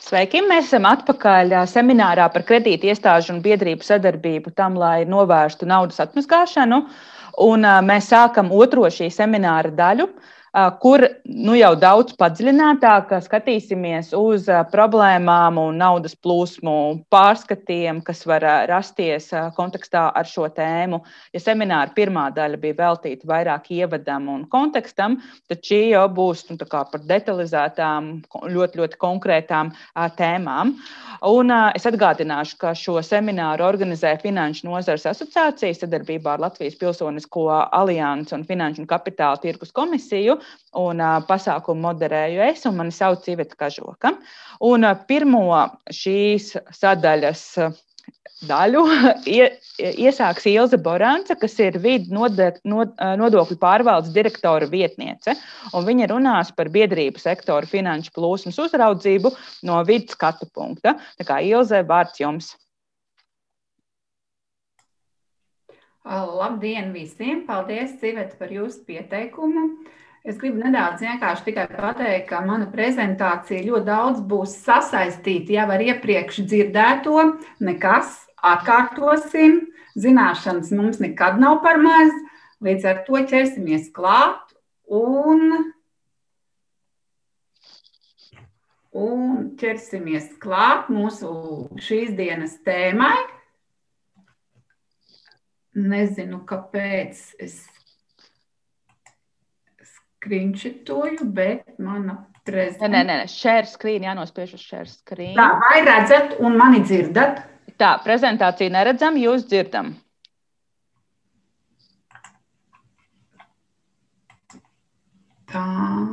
Sveiki! Mēs esam atpakaļ seminārā par kredīti iestāžu un biedrību sadarbību tam, lai novērstu naudas atmazgāšanu. Un mēs sākam otro šī semināra daļu, kur jau daudz padziļinātāk skatīsimies uz problēmām un naudas plūsmu pārskatiem, kas var rasties kontekstā ar šo tēmu. Ja semināra pirmā daļa bija veltīta vairāk ievadam un kontekstam, tad šī jau būs par detalizētām, ļoti, ļoti konkrētām tēmām. Un es atgādināšu, ka šo semināru organizē Finanšu nozares asociācija sadarbībā ar Latvijas Pilsonisko aliansi un Finanšu un kapitāla tirgus komisiju. Un pasākumu moderēju es, un mani sauc Iveta Kažoka. Un pirmo šīs sadaļas daļu iesāks Ilze Boranca, kas ir nodokļu pārvaldes direktora vietniece. Un viņa runās par biedrību sektoru finanšu plūsmas uzraudzību no vides skatu punkta. Tā kā Ilze, vārds jums. Labdien visiem! Paldies, Iveta, par jūsu pieteikumu. Es gribu nedaudz vienkārši tikai pateikt, ka mana prezentācija ļoti daudz būs sasaistīta jau ar iepriekš dzirdēto. Nekas, atkārtosim. Zināšanas mums nekad nav par maz. Līdz ar to ķersimies klāt un ķersimies klāt mūsu šīs dienas tēmai. Nezinu, kāpēc es screenshitoju, bet mana prezentācija... Nē, share screen, jānospiež uz share screen. Tā, vai redzat un mani dzirdat? Tā, prezentāciju neredzam, jūs dzirdam. Tā.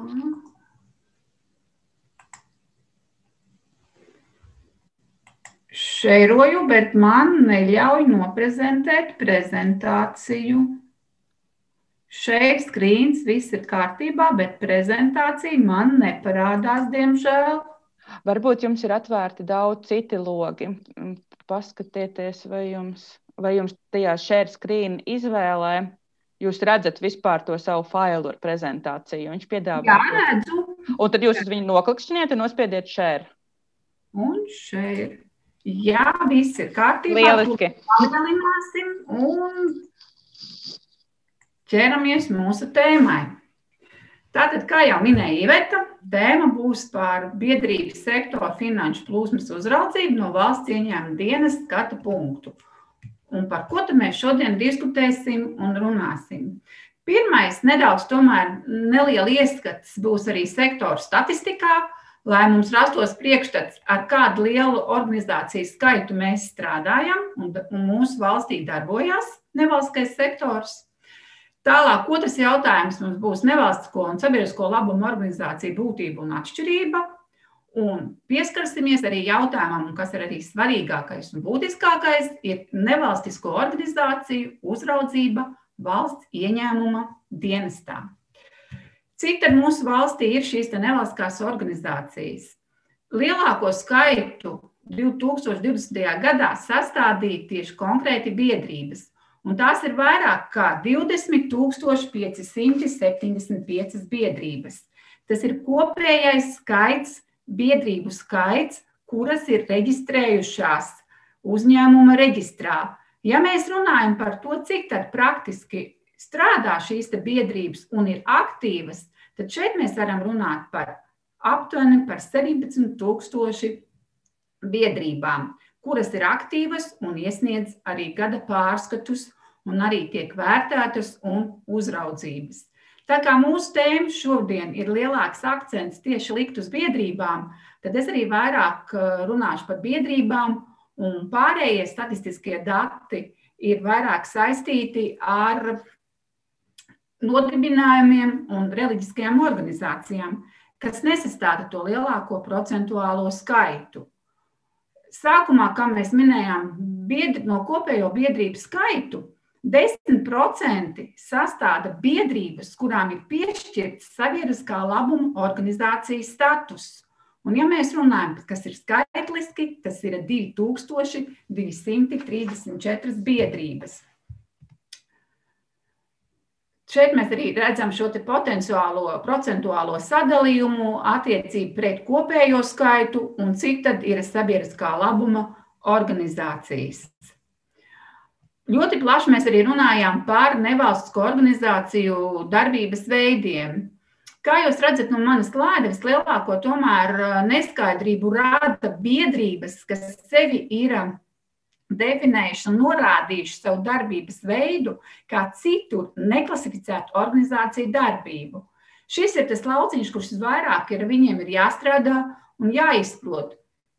Šēroju, bet man neļauj noprezentēt prezentāciju. Share screens, viss ir kārtībā, bet prezentācija man neparādās, diemžēl. Varbūt jums ir atvērti daudz citi logi. Paskatieties, vai jums tajā share screen izvēlē jūs redzat vispār to savu failu ar prezentāciju. Viņš piedāvā. Jā, redzu. Un tad jūs uz viņu noklikšķiniet un nospiediet share. Un share. Jā, viss ir kārtībā. Lieliski. Palielināsim un ķeramies mūsu tēmai. Tātad, kā jau minēja Iveta, tēma būs par biedrības sektoru finanšu plūsmas uzraudzību no valsts ieņēmuma dienas skatu punktu. Un par ko tad mēs šodien diskutēsim un runāsim? Pirmais, nedaudz tomēr neliela ieskats būs arī sektoru statistikā, lai mums rastos priekšstats, ar kādu lielu organizāciju skaitu mēs strādājam un mūsu valstī darbojās nevalstiskais sektors. Tālāk, otrs jautājums mums būs nevalstisko un sabiedrisko labumu organizāciju būtība un atšķirība. Un pieskarsimies arī jautājumam, kas ir arī svarīgākais un būtiskākais, ir nevalstisko organizāciju uzraudzība valsts ieņēmuma dienestā. Cik tad mūsu valstī ir šīs nevalstiskās organizācijas? Lielāko skaitu 2020. gadā sastādīja tieši konkrēti biedrības. Un tās ir vairāk kā 20,575 biedrības. Tas ir kopējais skaits, biedrību skaits, kuras ir reģistrējušās uzņēmuma reģistrā. Ja mēs runājam par to, cik tad praktiski strādā šīs biedrības un ir aktīvas, tad šeit mēs varam runāt par aptuveni par 17,000 biedrībām, kuras ir aktīvas un iesniedz arī gada pārskatus un arī tiek vērtētas un uzraudzības. Tā kā mūsu tēma šodien ir lielāks akcents tieši likt uz biedrībām, tad es arī vairāk runāšu par biedrībām, un pārējie statistiskie dati ir vairāk saistīti ar nodibinājumiem un reliģiskajām organizācijām, kas nesastāda to lielāko procentuālo skaitu. Sākumā, kā mēs minējām, no kopējo biedrību skaitu 10% sastāda biedrības, kurām ir piešķirts sabiedriskā labuma organizācijas status. Un ja mēs runājam, kas ir skaitliski, tas ir 2234 biedrības. Šeit mēs arī redzam šo te potenciālo procentuālo sadalījumu, attiecību pret kopējo skaitu un cik tad ir sabiedriskā labuma organizācijas. Ļoti plaši mēs arī runājām par nevalstisko organizāciju darbības veidiem. Kā jūs redzat no manas slaida, vislielāko tomēr neskaidrību rada biedrības, kas sevi ir definējuši un norādījuši savu darbības veidu kā citur neklasificētu organizāciju darbību. Šis ir tas lauciņš, kurš vairāk viņiem ir jāstrādā un jāizprot,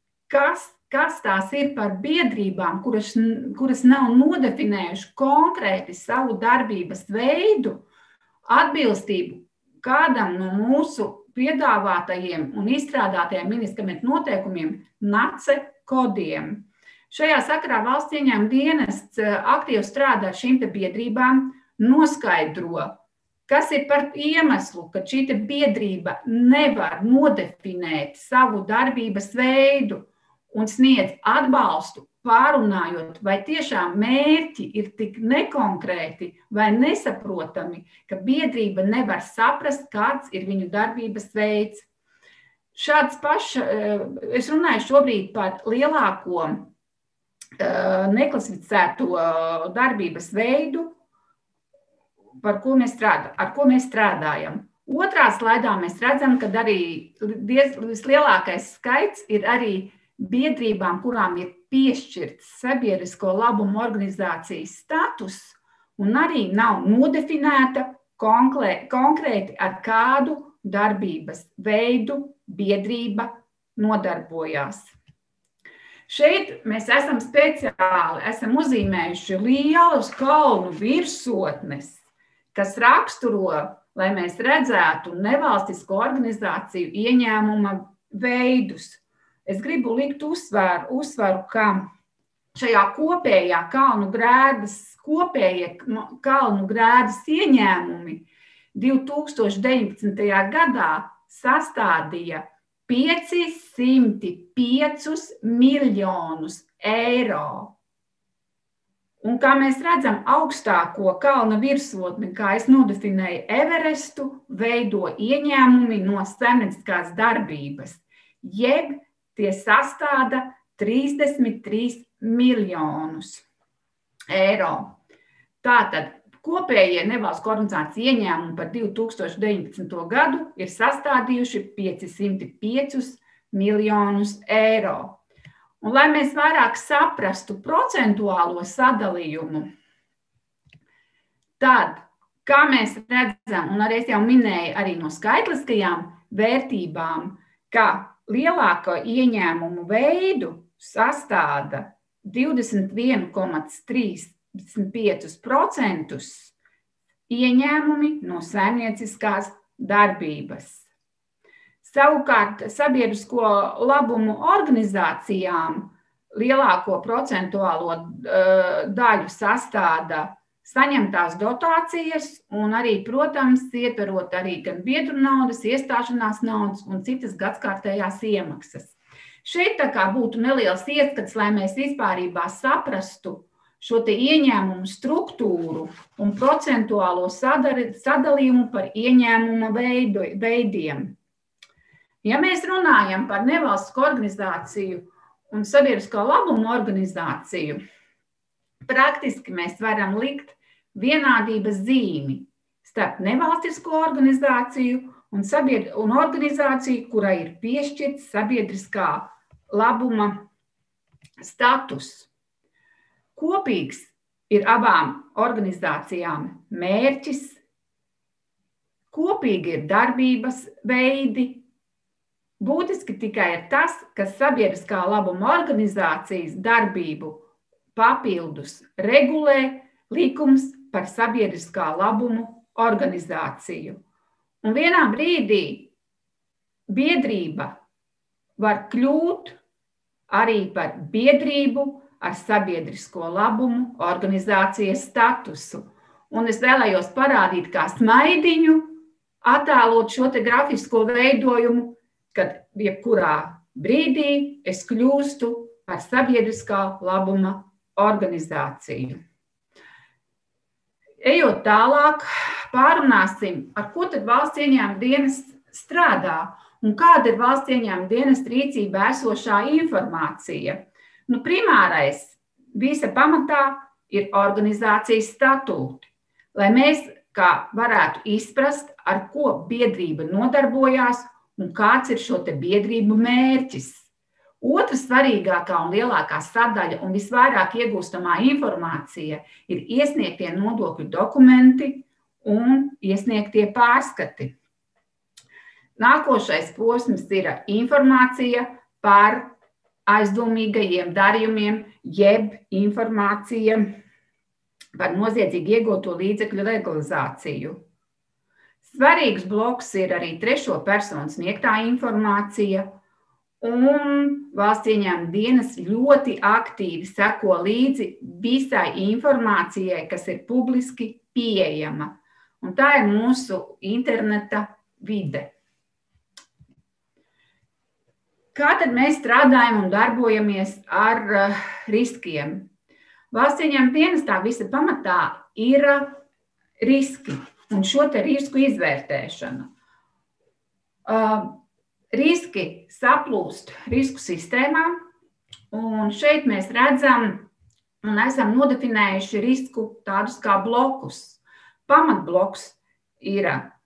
kas tās ir par biedrībām, kuras nav nodefinējuši konkrēti savu darbības veidu, atbilstību kādam no mūsu piedāvātajiem un izstrādātajiem ministramentu noteikumiem NACE kodiem. Šajā sakarā valsts ieņēmuma dienests aktīvi strādā ar šīm te biedrībām, noskaidro, kas ir par iemeslu, ka šī te biedrība nevar nodefinēt savu darbības veidu un sniedz atbalstu, pārunājot, vai tiešām mērķi ir tik nekonkrēti vai nesaprotami, ka biedrība nevar saprast, kāds ir viņu darbības veids. Šāds es runāju šobrīd par lielāko neklasificēto darbības veidu, ar ko mēs strādājam. Otrā slaidā mēs redzam, ka arī vislielākais skaits ir arī biedrībām, kurām ir piešķirts sabiedrisko labumu organizācijas status un arī nav nodefinēta konkrēti ar kādu darbības veidu biedrība nodarbojās. Šeit mēs esam speciāli uzzīmējuši lielus kalnu virsotnes, kas raksturo, lai mēs redzētu nevalstisko organizāciju ieņēmuma veidus. Es gribu likt uzsvaru, ka šajā kopējie kalnu grēdas ieņēmumi 2019. Gadā sastādīja 505 miljonus eiro. Un kā mēs redzam, augstāko kalna virsotni, kā es nodefinēju Everestu, veido ieņēmumi no saimnieciskās darbības, jeb tie sastāda 33 miljonus eiro. Tātad kopējie nevalstisko organizāciju ieņēmumi par 2019. gadu ir sastādījuši 505 miljonus eiro. Un, lai mēs vairāk saprastu procentuālo sadalījumu, tad, kā mēs redzam, un arī es jau minēju arī no skaitliskajām vērtībām, ka lielāko ieņēmumu veidu sastāda 21,35% ieņēmumi no saimnieciskās darbības. Savukārt sabiedrisko labumu organizācijām lielāko procentuālo daļu sastāda saņemtās dotācijas un arī, protams, ietverot arī gan biedru naudas, iestāšanās naudas un citas gadskārtējās iemaksas. Šeit tā kā būtu neliels ieskats, lai mēs vispārībā saprastu šo te ieņēmumu struktūru un procentuālo sadalījumu par ieņēmuma veidiem. Ja mēs runājam par nevalstisko organizāciju un sabiedrisko labumu organizāciju, praktiski mēs varam likt vienādības zīmi starp nevalstisko organizāciju un organizāciju, kurai ir piešķirts sabiedriskā labuma status. Kopīgs ir abām organizācijām mērķis, kopīgi ir darbības veidi. Būtiski tikai ir tas, ka sabiedriskā labuma organizācijas darbību papildus regulē likums par sabiedriskā labumu organizāciju. Un vienā brīdī biedrība var kļūt arī par biedrību ar sabiedrisko labumu organizācijas statusu. Un es vēlējos parādīt kā smaidiņu, attēlot šo te grafisko veidojumu, kad jebkurā brīdī es kļūstu par sabiedriskā labuma organizāciju. Ejot tālāk, pārunāsim, ar ko tad valsts ieņēmuma dienests strādā un kāda ir valsts ieņēmuma dienesta rīcībā esošā informācija. Primārais visa pamatā ir organizācijas statūti, lai mēs varētu izprast, ar ko biedrība nodarbojās un kāds ir šo te biedrību mērķis. Otra svarīgākā un lielākā sadaļa un visvairāk iegūstamā informācija ir iesniegtie nodokļu dokumenti un iesniegtie pārskati. Nākošais posms ir informācija par aizdomīgajiem darījumiem, jeb informācija par noziedzīgi iegūto līdzekļu legalizāciju. Svarīgs bloks ir arī trešo personu sniegtā informācija, un valsts ieņēmuma dienests ļoti aktīvi seko līdzi visai informācijai, kas ir publiski pieejama. Un tā ir mūsu interneta vide. Kā tad mēs strādājam un darbojamies ar riskiem? Valsts ieņēmuma dienestā visa pamatā ir riski un šo te risku izvērtēšana. Riski saplūst risku sistēmā, un šeit mēs redzam un esam nodefinējuši risku tādus kā blokus. Pamatbloks ir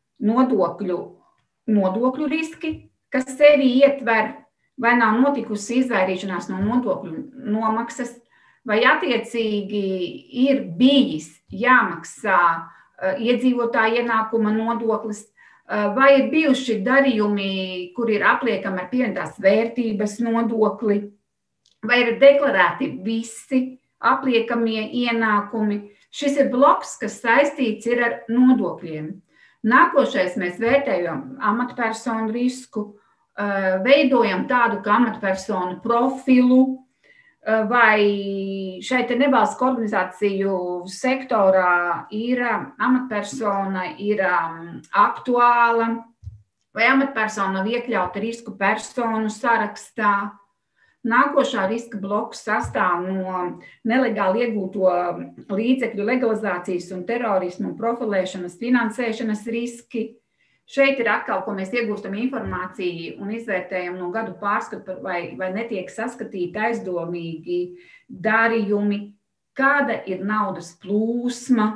nodokļu riski, kas sevi ietver, vai nav notikusi izvairīšanās no nodokļu nomaksas, vai attiecīgi ir bijis jāmaksā iedzīvotāja ienākuma nodoklis, vai ir bijuši darījumi, kur ir apliekami ar pievienotās vērtības nodokli, vai ir deklarēti visi apliekamie ienākumi. Šis ir bloks, kas saistīts ir ar nodokļiem. Nākošais mēs vērtējam amatpersonu risku, veidojam tādu kā amatpersonu profilu, vai šeit nevalstisko organizāciju sektorā ir amatpersona, ir aktuāla, vai amatpersona nav iekļauta risku personu sarakstā. Nākošā riska bloks sastāv no nelegāli iegūto līdzekļu legalizācijas un terorismu un profilēšanas finansēšanas riski. Šeit ir atkal, ko mēs iegūstam informāciju un izvērtējam no gadu pārskatu, vai netiek saskatīti aizdomīgi darījumi, kāda ir naudas plūsma.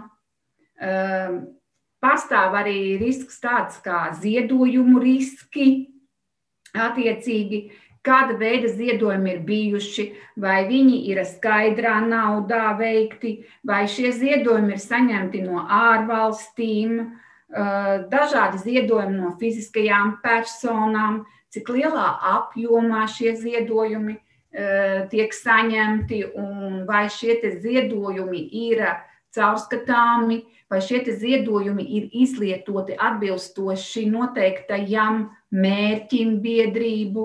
Pastāv arī risks tāds kā ziedojumu riski, attiecīgi, kāda veida ziedojumi ir bijuši, vai viņi ir skaidrā naudā veikti, vai šie ziedojumi ir saņemti no ārvalstīm, dažādi ziedojumi no fiziskajām personām, cik lielā apjomā šie ziedojumi tiek saņemti un vai šie ziedojumi ir caurskatāmi, vai šie ziedojumi ir izlietoti atbilstoši noteiktajam mērķim biedrību.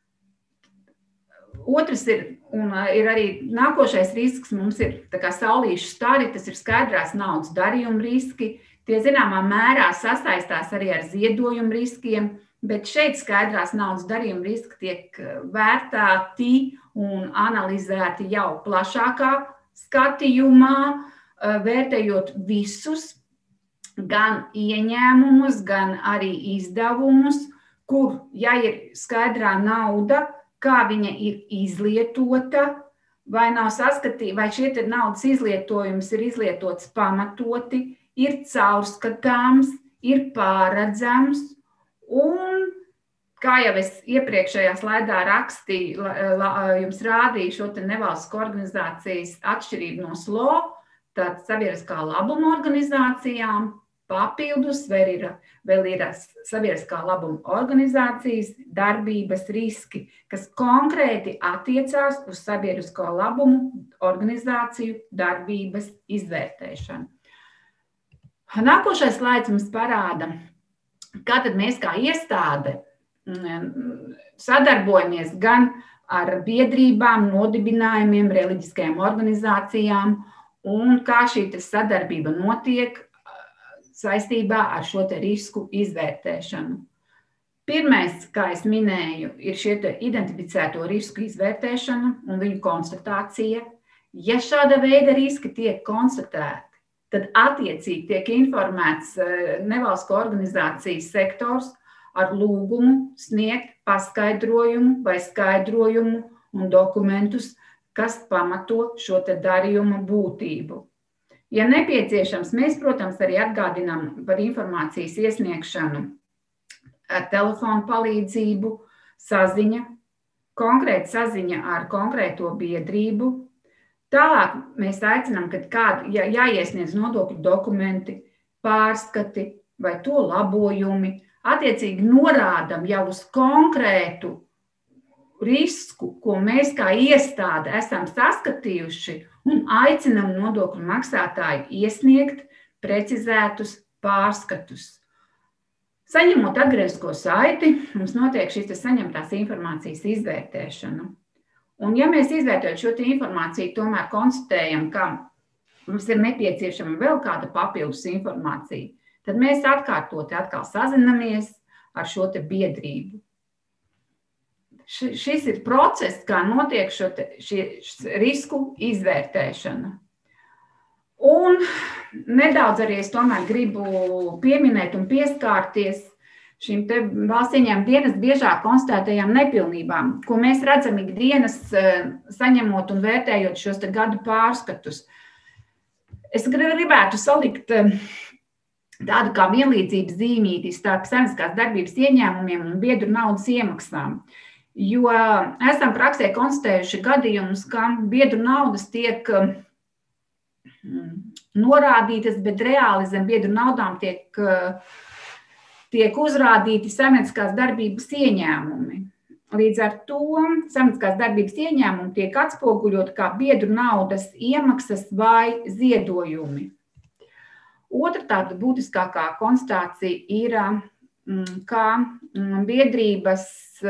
Otrs ir arī nākošais risks, mums ir tā kā saulīšu stari, tas ir skaidrās naudas darījuma riski. Tie zināmā mērā sasaistās arī ar ziedojumu riskiem, bet šeit skaidrās naudas darījuma riski tiek vērtēti un analizēti jau plašākā skatījumā, vērtējot visus, gan ieņēmumus, gan arī izdevumus, kur, ja ir skaidrā nauda, kā viņa ir izlietota, vai nav saskatīta, vai šie naudas izlietojums ir izlietots pamatoti, ir caurskatāms, ir pārredzams, un, kā jau es iepriekšējā slaidā rakstīju, jums rādīju šo nevalstisko organizācijas atšķirību no SLO, tad sabiedriskā labuma organizācijām, papildus vēl ir sabiedriskā labuma organizācijas darbības riski, kas konkrēti attiecās uz sabiedrisko labumu organizāciju darbības izvērtēšanu. Nākošais slaids mums parāda, kā tad mēs kā iestāde sadarbojamies gan ar biedrībām, nodibinājumiem, reliģiskajām organizācijām un kā šī sadarbība notiek saistībā ar šo risku izvērtēšanu. Pirmais, kā es minēju, ir šie identificēto risku izvērtēšana un viņu konstatācija. Ja šāda veida riski tiek konstatēti, tad attiecīgi tiek informēts nevalstisko organizācijas sektors ar lūgumu sniegt paskaidrojumu vai skaidrojumu un dokumentus, kas pamato šo te darījuma būtību. Ja nepieciešams, mēs, protams, arī atgādinām par informācijas iesniegšanu ar telefonu palīdzību, saziņa, konkrēta saziņa ar konkrēto biedrību. Tālāk mēs aicinām, kad jāiesniedz nodokļu dokumenti, pārskati vai to labojumi, attiecīgi norādam jau uz konkrētu risku, ko mēs kā iestāde esam saskatījuši un aicinam nodokļu maksātāju iesniegt precizētus pārskatus. Saņemot atgriezko saiti, mums notiek šīs saņemtās informācijas izvērtēšana. Un ja mēs izvērtējot šo informāciju, tomēr konstatējam, ka mums ir nepieciešama vēl kāda papildus informācija, tad mēs atkārtoti atkal sazinamies ar šo te biedrību. Šis ir process, kā notiek šī risku izvērtēšana. Un nedaudz arī es tomēr gribu pieminēt un pieskārties šīm te valsts ieņēmuma dienesta biežāk konstatētajām nepilnībām, ko mēs redzam ikdienas saņemot un vērtējot šos te gadu pārskatus. Es gribētu salikt tādu kā vienlīdzības zīmīti starp saimnieciskās darbības ieņēmumiem un biedru naudas iemaksām. Jo esam praksē konstatējuši gadījumus, ka biedru naudas tiek norādītas, bet reāli zem biedru naudām tiek uzrādīti saimnieciskās darbības ieņēmumi. Līdz ar to saimnieciskās darbības ieņēmumi tiek atspoguļot kā biedru naudas iemaksas vai ziedojumi. Otra tāda būtiskākā konstatācija ir, ka biedrības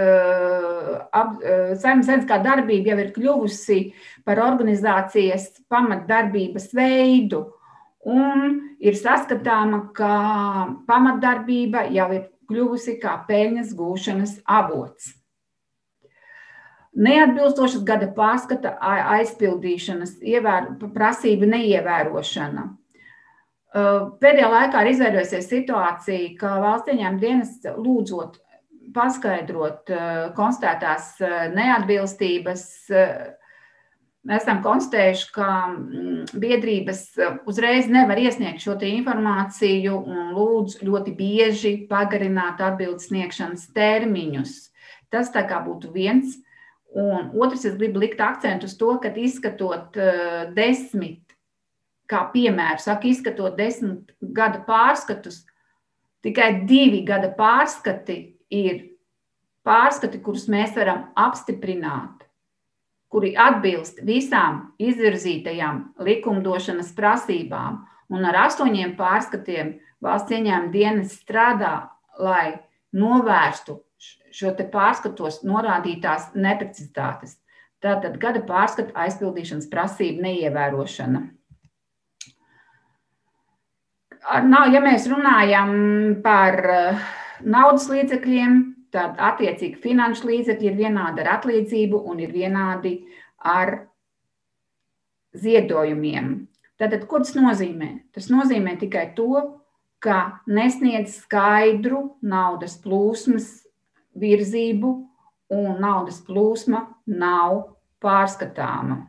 saimnieciskā darbība jau ir kļuvusi par organizācijas pamatdarbības veidu un ir saskatāma, ka pamatdarbība jau ir kļuvusi kā peļņas gūšanas avots. Neatbilstošas gada pārskata aizpildīšanas prasība neievērošana. Pēdējā laikā ir izveidojusies situācija, ka valsts ieņēmuma dienests lūdzot paskaidrot konstatētās neatbilstības, esam konstatējuši, ka biedrības uzreiz nevar iesniegt šo te informāciju un lūdz ļoti bieži pagarināt atbildes sniegšanas termiņus. Tas tā kā būtu viens. Un otrs, es gribu likt akcentu uz to, ka izskatot 10, kā piemēru, izskatot 10 gada pārskatus, tikai 2 gada pārskati ir pārskati, kurus mēs varam apstiprināt, kuri atbilst visām izvirzītajām likumdošanas prasībām. Un ar 8 pārskatiem valsts ieņēmuma dienests strādā, lai novērstu šo te pārskatos norādītās neprecizitātes. Tātad gada pārskata aizpildīšanas prasība neievērošana. Ja mēs runājam par naudas līdzekļiem, tad attiecīgi finanšu līdzekļi ir vienādi ar atlīdzību un ir vienādi ar ziedojumiem. Tātad, ko tas nozīmē? Tas nozīmē tikai to, ka nesniedz skaidru naudas plūsmas virzību un naudas plūsma nav pārskatāma.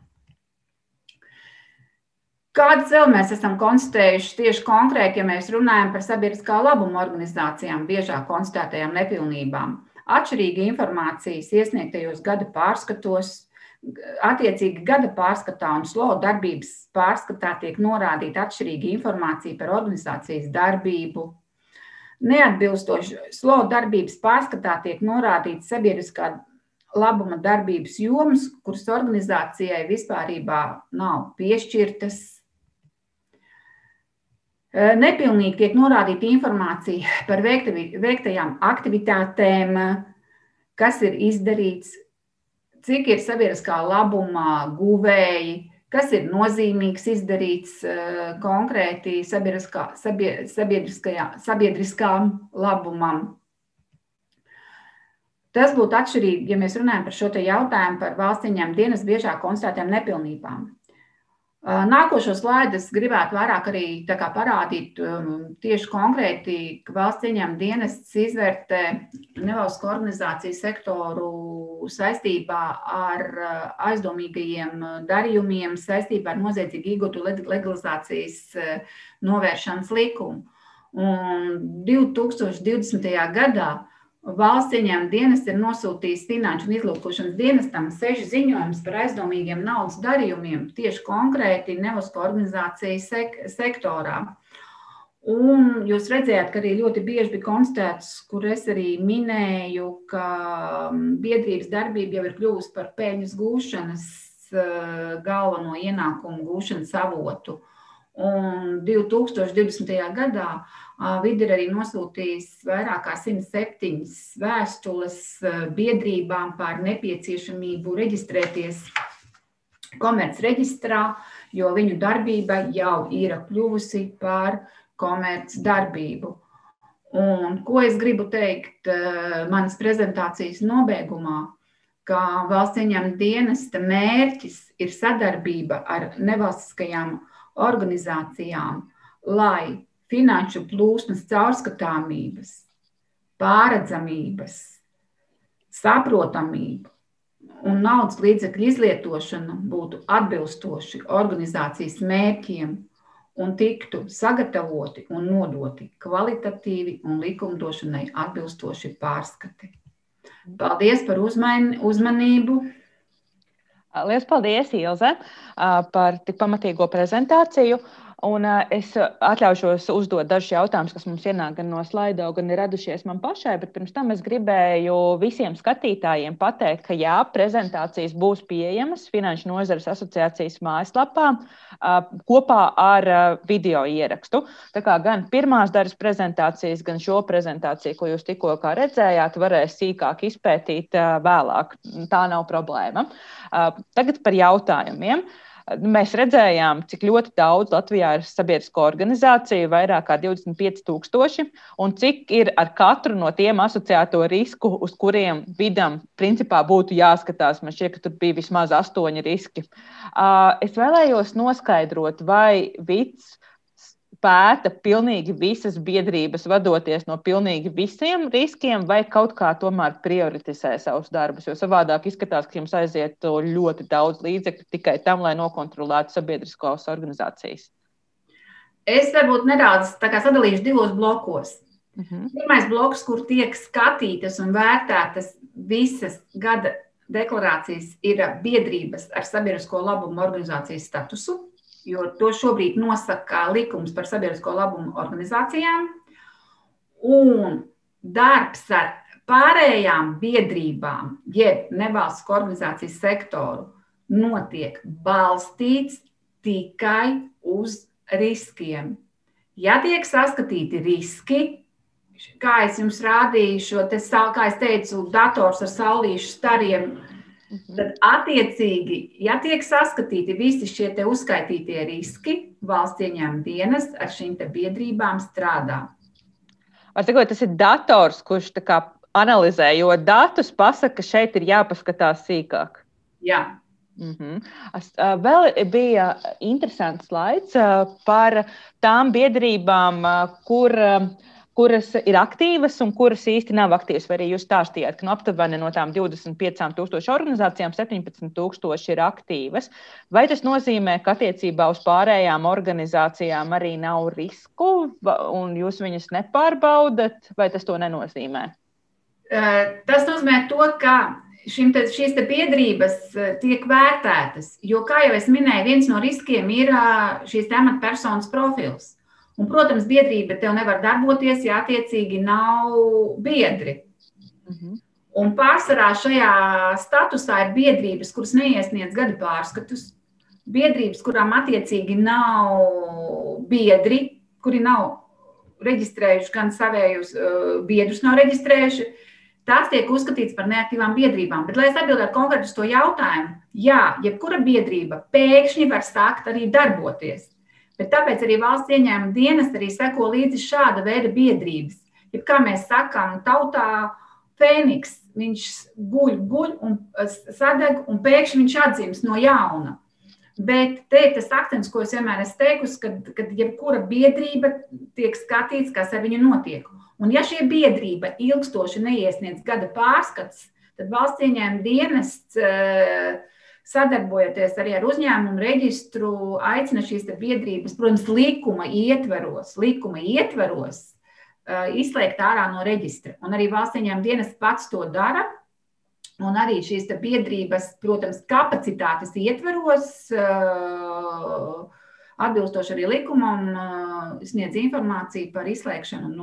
Kādas vēl mēs esam konstatējuši tieši konkrēti, ja mēs runājam par sabiedriskā labuma organizācijām, biežāk konstatētajām nepilnībām? Atšķirīga informācijas iesniegtajos gada pārskatos, attiecīgi gada pārskatā un SLO darbības pārskatā tiek norādīta atšķirīga informācija par organizācijas darbību. Neatbilstoši SLO darbības pārskatā tiek norādīta sabiedriskā labuma darbības jomas, kuras organizācijai vispārībā nav piešķirtas. Nepilnīgi tiek norādīta informācija par veiktajām aktivitātēm, kas ir izdarīts, cik ir sabiedriskā labuma guvēji, kas ir nozīmīgs izdarīts konkrēti sabiedriskām labumam. Tas būtu atšķirīgi, ja mēs runājam par šo te jautājumu par valsts ieņēmuma dienesta biežāk konstatētām nepilnībām. Nākošo slaidu es gribētu vairāk arī parādīt tieši konkrēti, ka valsts ieņēmuma dienests izvērtē nevalstisko organizāciju sektoru saistībā ar aizdomīgajiem darījumiem, saistībā ar noziedzīgi iegūtu legalizācijas novēršanas likumu. Un 2020. gadā valsts ieņēmuma dienests ir nosūtījis Finanšu un izlūkošanas dienestam 6 ziņojumus par aizdomīgiem naudas darījumiem tieši konkrēti nevalstisko organizāciju sektorā. Un jūs redzējāt, ka arī ļoti bieži bija konstatēts, kur es arī minēju, ka biedrības darbība jau ir kļuvusi par peļņas gūšanas galveno ienākumu gūšanas avotu. Un 2020. gadā vide ir arī nosūtījis vairāk kā 107 vēstules biedrībām par nepieciešamību reģistrēties komercreģistrā, jo viņu darbība jau ir kļuvusi par komercdarbību. Un ko es gribu teikt manas prezentācijas nobeigumā, ka valsts ieņēmuma dienesta mērķis ir sadarbība ar nevalstiskajām organizācijām, lai finanšu plūsmas caurskatāmības, pārredzamības, saprotamība un naudas līdzekļu izlietošana būtu atbilstoši organizācijas mērķiem un tiktu sagatavoti un nodoti kvalitatīvi un likumdošanai atbilstoši pārskati. Paldies par uzmanību! Lielas paldies, Ilze, par tik pamatīgo prezentāciju. Un es atļaušos uzdot dažus jautājumus, kas mums ienāk gan no slaida, gan ir radušies man pašai, bet pirms tam es gribēju visiem skatītājiem pateikt, ka jā, prezentācijas būs pieejamas Finanšu nozares asociācijas mājaslapā kopā ar video ierakstu. Tā kā gan pirmās daļas prezentācijas, gan šo prezentāciju, ko jūs tikko redzējāt, varēs sīkāk izpētīt vēlāk. Tā nav problēma. Tagad par jautājumiem. Mēs redzējām, cik ļoti daudz Latvijā ir sabiedrisko organizāciju, vairāk kā 25,000, un cik ir ar katru no tiem asociēto risku, uz kuriem vidam principā būtu jāskatās. Man šķiet, ka tur bija vismaz 8 riski. Es vēlējos noskaidrot, vai vids pēta pilnīgi visas biedrības, vadoties no pilnīgi visiem riskiem, vai kaut kā tomēr prioritizē savus darbus, jo savādāk izskatās, ka jums aiziet ļoti daudz līdzekļu tikai tam, lai nokontrolētu sabiedriskās organizācijas. Es varbūt nedaudz sadalīšu 2 blokos. Pirmais bloks, kur tiek skatītas un vērtētas visas gada deklarācijas, ir biedrības ar sabiedrisko labumu organizācijas statusu, jo to šobrīd nosaka likums par sabiedrisko labumu organizācijām. Un darbs ar pārējām biedrībām, jeb nevalstisko organizācijas sektoru, notiek balstīts tikai uz riskiem. Ja tiek saskatīti riski, kā es jums rādīju šo, kā es teicu, dators ar saulīšu stariem, tad attiecīgi, ja tiek saskatīti visi šie te uzskaitītie riski, valsts ieņēmuma dienests ar šīm te biedrībām strādā. Var sakot, tas ir dators, kurš tā kā analizē, jo datus pasaka, ka šeit ir jāpaskatās sīkāk. Jā. Vēl bija interesants slaids par tām biedrībām, kuras ir aktīvas un kuras īsti nav aktīvas. Vai arī jūs stāstījāt, ka aptuveni no tām 25,000 organizācijām 17,000 ir aktīvas. Vai tas nozīmē, ka attiecībā uz pārējām organizācijām arī nav risku un jūs viņas nepārbaudat, vai tas to nenozīmē? Tas nozīmē to, ka šīs te biedrības tiek vērtētas, jo, kā jau es minēju, viens no riskiem ir šīs amatpersonas profils. Un, protams, biedrība tev nevar darboties, ja attiecīgi nav biedri. Un pārsvarā šajā statusā ir biedrības, kuras neiesniedz gada pārskatus, biedrības, kurām attiecīgi nav biedri, kuri nav reģistrējuši, gan savējus biedrus nav reģistrējuši, tās tiek uzskatīts par neaktīvām biedrībām. Bet, lai es atbildētu konkrēti uz to jautājumu, jā, jebkura biedrība pēkšņi var sākt arī darboties. Bet tāpēc arī valsts ieņēmuma dienests arī seko līdzi šāda veida biedrības. Ja kā mēs sakām, tautā Fēniks, viņš guļ un sadeg, un pēkšņi viņš atdzims no jauna. Bet te ir tas akcents, ko es vienmēr esmu teikusi, kad jebkura biedrība tiek skatīts, kas ar viņu notiek. Un ja šī biedrība ilgstoši neiesniedz gada pārskats, tad valsts ieņēmuma dienests, sadarbojoties arī ar uzņēmumu reģistru, aicina šīs biedrības, protams, likuma ietveros, izslēgt ārā no reģistra. Un arī valsts ieņēmuma dienests pats to dara. Un arī šīs biedrības, protams, kapacitātes ietveros, atbilstoši arī likumam, sniedz informāciju par izslēgšanu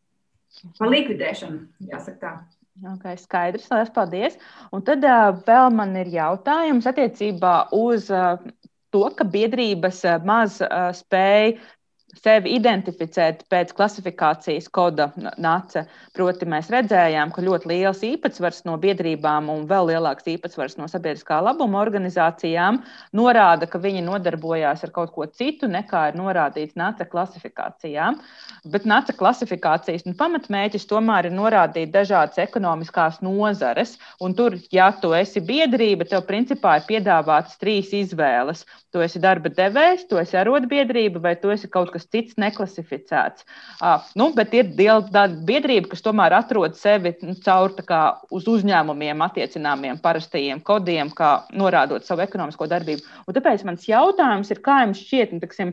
par likvidēšanu, jāsaka tā. Okay, skaidrs, liels paldies. Un tad vēl man ir jautājums attiecībā uz to, ka biedrības maz spēj sevi identificēt pēc klasifikācijas koda NACE. Proti mēs redzējām, ka ļoti liels īpatsvars no biedrībām un vēl lielāks īpatsvars no sabiedriskā labuma organizācijām norāda, ka viņi nodarbojās ar kaut ko citu, nekā ir norādīts NACE klasifikācijā. Bet NACE klasifikācijas pamatmērķis tomēr ir norādīt dažādas ekonomiskās nozares, un tur, ja tu esi biedrība, tev principā ir piedāvātas 3 izvēles. Tu esi darba devējs, tu esi arotbiedrība vai tu esi kaut kas cits neklasificēts. Bet ir biedrība, kas tomēr atrod sevi caur uz uzņēmumiem attiecināmiem parastajiem kodiem, kā norādot savu ekonomisko darbību. Un tāpēc mans jautājums ir, kā jums šķiet,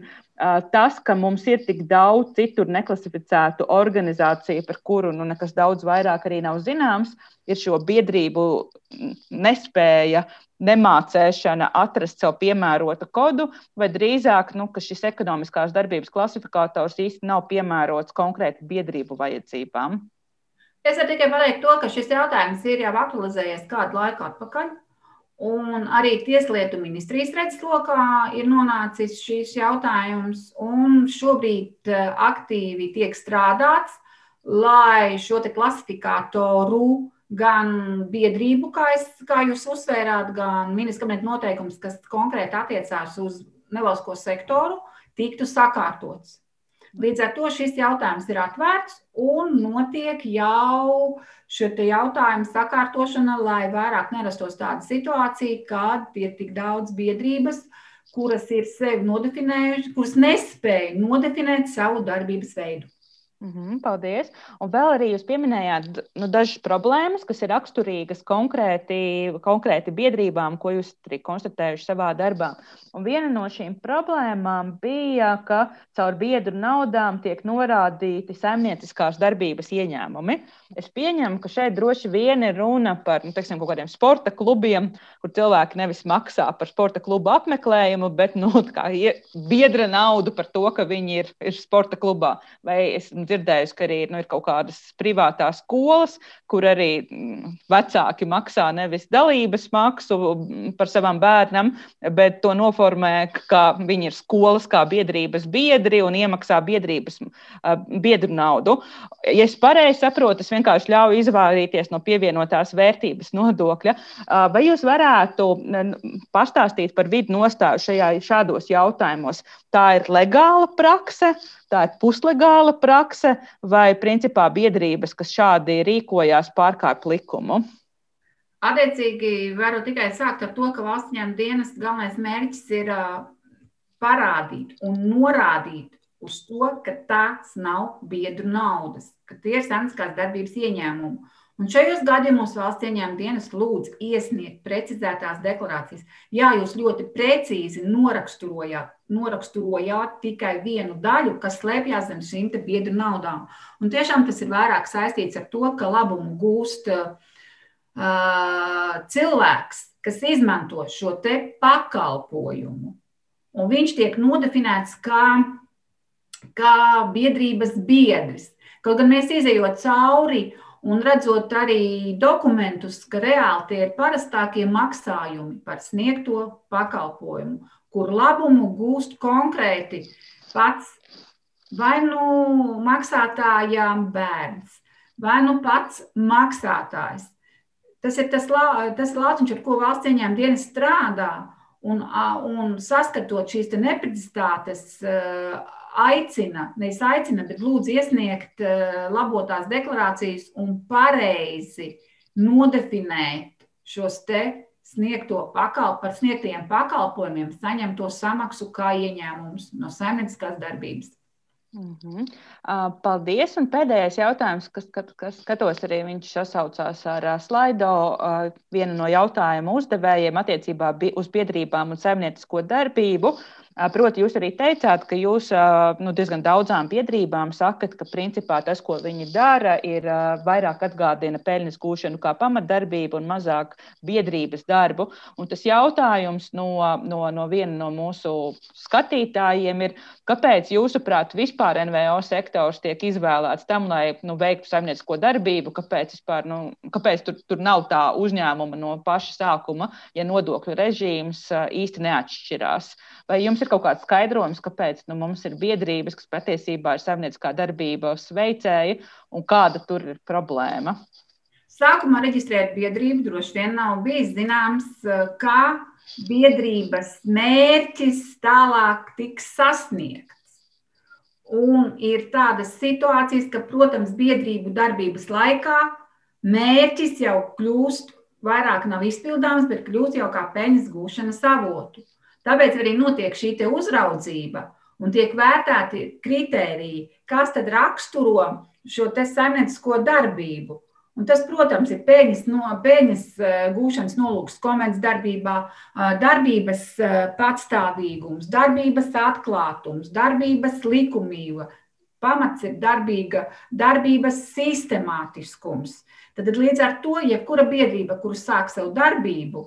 tas, ka mums ir tik daudz citur neklasificētu organizāciju, par kuru nekas daudz vairāk arī nav zināms, ir šo biedrību nespēja, nemācēšana atrast sev piemērotu kodu, vai drīzāk, ka šis ekonomiskās darbības klasifikators īsti nav piemērots konkrēti biedrību vajadzībām? Es varu tikai pateikt to, ka šis jautājums ir jau aktualizējies kādu laiku atpakaļ, un arī Tieslietu ministrijas redzeslokā ir nonācis šīs jautājums, un šobrīd aktīvi tiek strādāts, lai šo te klasifikatoru gan biedrību, kā jūs uzsvērāt, gan ministra kabineta noteikums, kas konkrēti attiecās uz nevalstisko sektoru, tiktu sakārtots. Līdz ar to šis jautājums ir atvērts un notiek jau šo jautājumu sakārtošana, lai vairāk nerastos tāda situācija, kad ir tik daudz biedrības, kuras ir sevi nodefinējušas, kuras nespēja nodefinēt savu darbības veidu. Paldies. Un vēl arī jūs pieminējāt dažas problēmas, kas ir raksturīgas konkrēti biedrībām, ko jūs arī konstatējuši savā darbā. Un viena no šīm problēmām bija, ka caur biedru naudām tiek norādīti saimnieciskās darbības ieņēmumi. Es pieņemu, ka šeit droši vien ir runa par kaut kādiem sporta klubiem, kur cilvēki nevis maksā par sporta klubu apmeklējumu, bet biedra naudu par to, ka viņi ir sporta klubā. Vai es dzirdējusi, ka arī ir kaut kādas privātās skolas, kur arī vecāki maksā nevis dalības maksu par savam bērnam, bet to noformē, ka viņi ir skolas kā biedrības biedri un iemaksā biedru naudu. Ja es pareizi saprotu, es vienkārši ļauju izvairīties no pievienotās vērtības nodokļa. Vai jūs varētu pastāstīt par vidu nostāju šādos jautājumos? Tā ir legāla prakse, tā ir puslegāla prakse vai principā biedrības, kas šādi rīkojās pārkāpj likumu? Attiecīgi varu tikai sākt ar to, ka valsts ieņēmuma dienesta galvenais mērķis ir parādīt un norādīt uz to, ka tās nav biedru naudas, ka tie ir saimnieciskās darbības ieņēmumi. Un šajos gadījumos valsts ieņēmuma dienesta lūdz iesniegt precizētās deklarācijas. Jā, jūs ļoti precīzi noraksturojāt tikai vienu daļu, kas slēpjas zem šīm te biedru naudām. Un tiešām tas ir vairāk saistīts ar to, ka labumu gūst cilvēks, kas izmanto šo te pakalpojumu. Un viņš tiek nodefinēts kā biedrības biedris. Kaut gan mēs izejot cauri un redzot arī dokumentus, ka reāli tie ir parastākie maksājumi par sniegto pakalpojumu, kur labumu gūst konkrēti pats vai maksātājām bērns, vai pats maksātājs. Tas ir tas lauciņš, ar ko valsts ieņēmuma dienesta strādā, un saskatot šīs neprecizitātes, bet lūdzu iesniegt labotās deklarācijas un pareizi nodefinēt šos te par sniegtajiem pakalpojumiem saņemto samaksu kā ieņēmums no saimnieciskās darbības. Paldies. Un pēdējais jautājums, kas skatos arī viņš sasaucās ar slaido, viena no jautājumu uzdevējiem attiecībā uz biedrībām un saimniecisko darbību. Proti, jūs arī teicāt, ka jūs diezgan daudzām biedrībām sakat, ka principā tas, ko viņi dara, ir vairāk atgādina peļņas gūšanu kā pamatdarbību un mazāk biedrības darbu. Un tas jautājums no viena no mūsu skatītājiem ir, kāpēc jūsuprāt vispār NVO sektors tiek izvēlēts tam, lai veiktu saimniecisko darbību, kāpēc tur nav tā uzņēmuma no paša sākuma, ja nodokļu režīms īsti neatšķirās? Vai jums ir kaut kāds skaidrojums, kāpēc mums ir biedrības, kas patiesībā ir saimnieciskā darbības veicēji, un kāda tur ir problēma? Sākumā reģistrēt biedrību droši vien nav bijis zināms, kā biedrības mērķis tālāk tiks sasniegts. Un ir tādas situācijas, ka, protams, biedrību darbības laikā mērķis jau kļūst, vairāk nav izpildāms, bet kļūst jau kā peļņas gūšanas avotu. Tāpēc arī notiek šī te uzraudzība un tiek vērtēti kritēriji, kas tad raksturo šo te saimniecisko darbību. Un tas, protams, ir peļņas gūšanas nolūks komercdarbībā, darbības patstāvīgums, darbības atklātums, darbības likumība, pamats ir darbības sistemātiskums. Tad līdz ar to, jebkura biedrība, kura sāk savu darbību,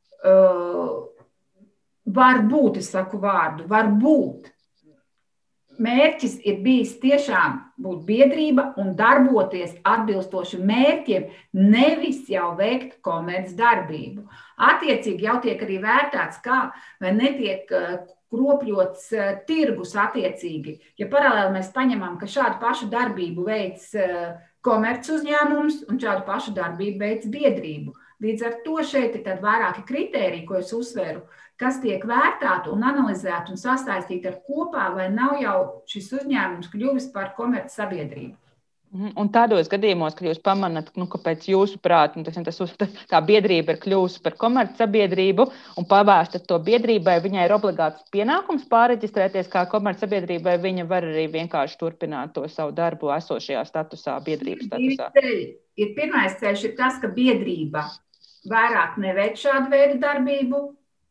varbūt, es saku vārdu, varbūt mērķis ir bijis tiešām būt biedrība un darboties atbilstoši mērķiem, nevis jau veikt komercdarbību. Attiecīgi jau tiek arī vērtēts, kā vai netiek kropļots tirgus attiecīgi. Ja paralēli mēs paņemam, ka šādu pašu darbību veic komerc uzņēmums un šādu pašu darbību veic biedrību. Līdz ar to šeit ir tad vairāki kritēriji, ko es uzsveru, kas tiek vērtēti un analizēti un sasaistīti ar kopā, vai nav jau šis uzņēmums kļuvis par komerc sabiedrību. Un tādos gadījumos, kad jūs pamanat, ka pēc jūsu prāta tā biedrība ir kļuvusi par komerc sabiedrību un pavērstat to biedrībai, viņai ir obligāts pienākums pārreģistrēties kā komerc sabiedrībai, viņa var arī vienkārši turpināt to savu darbu esošajā statusā, biedrības statusā. Pirmais ceļš ir tas, ka biedrība vairāk neveic šādu veidu darbību,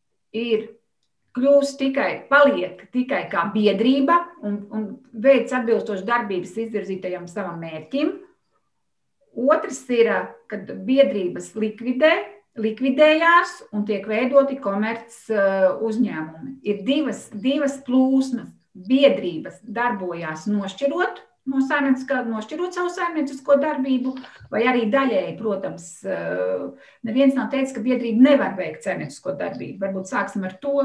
paliek tikai kā biedrība un veic atbilstoši darbības izvirzītajam savam mērķim. Otrs ir, kad biedrības likvidējās un tiek veidoti komerc uzņēmumi. Ir divas plūsmas. Biedrības darbojās nošķirot savu saimniecisko darbību, vai arī daļēji, protams, neviens nav teicis, ka biedrība nevar veikt saimniecisko darbību. Varbūt sāksim ar to.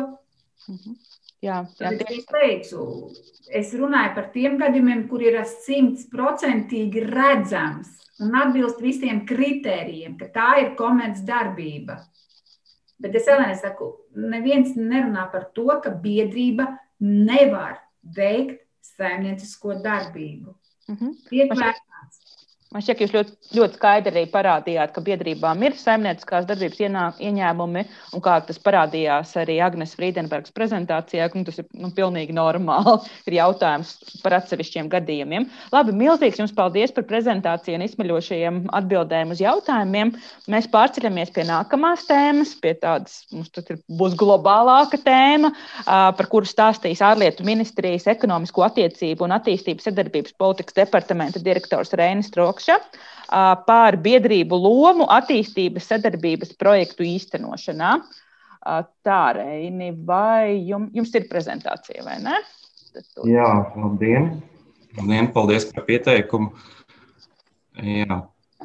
Es teicu, es runāju par tiem gadījumiem, kur ir 100% redzams un atbilst visiem kritērijiem, ka tā ir komerc darbība. Bet es vēl nesaku, neviens nerunā par to, ka biedrība nevar veikt saimniecisko darbību. Tiek vērtēts. Man šķiet, ka jūs ļoti skaidri arī parādījāt, ka biedrībām ir saimnieciskās darbības ieņēmumi, un kā tas parādījās arī Agnes Frīdenbergas prezentācijā, ka tas ir pilnīgi normāli, ir jautājums par atsevišķiem gadījumiem. Labi, milzīgs jums paldies par prezentāciju un izsmeļošajiem atbildēm uz jautājumiem. Mēs pārceļamies pie nākamās tēmas, pie tādas, mums būs globālāka tēma, par kuru stāstīs ārlietu ministrijas ekonomisko attiecību un attīstības sadarbības politikas departamenta direktors Reinis Trokšs par biedrību lomu attīstības sadarbības projektu īstenošanā. Tā, Reini, vai jums ir prezentācija, vai ne? Jā, labdien. Labdien, paldies par pieteikumu. Jā.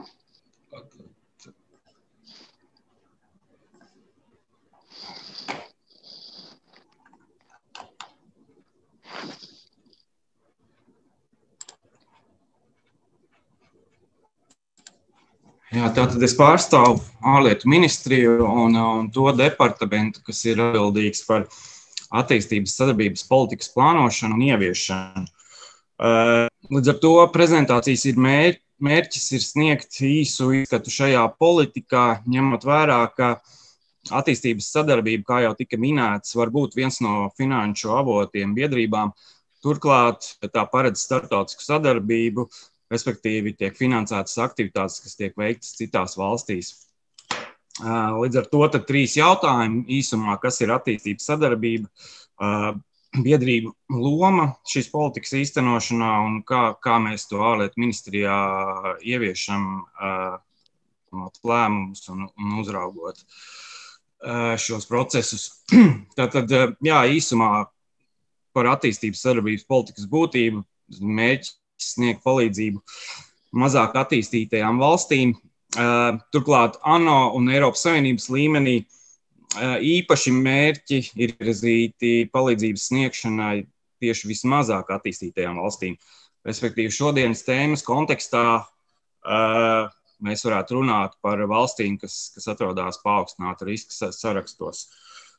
Jā, tātad es pārstāvu ārlietu ministriju un to departamentu, kas ir atbildīgs par attīstības sadarbības politikas plānošanu un ieviešanu. Līdz ar to prezentācijas mērķis ir sniegt īsu izskatu šajā politikā, ņemot vērā, ka attīstības sadarbība, kā jau tika minēts, var būt viens no finanšu avotiem biedrībām. Turklāt tā paredz starptautisku sadarbību, respektīvi tiek finansētas aktivitātes, kas tiek veiktas citās valstīs. Līdz ar to tad 3 jautājumi īsumā, kas ir attīstības sadarbība, biedrību loma šīs politikas īstenošanā un kā mēs to ārlietu ministrijā ieviešam lēmumus un uzraugot šos procesus. Tātad, jā, īsumā par attīstības sadarbības politikas būtību, mērķis sniegt palīdzību mazāk attīstītajām valstīm. Turklāt ANO un Eiropas Savienības līmenī īpaši mērķi ir virzīti palīdzības sniegšanai tieši vismazāk attīstītajām valstīm. Respektīvi, šodienas tēmas kontekstā mēs varētu runāt par valstīm, kas atrodas paaugstināta riska sarakstos.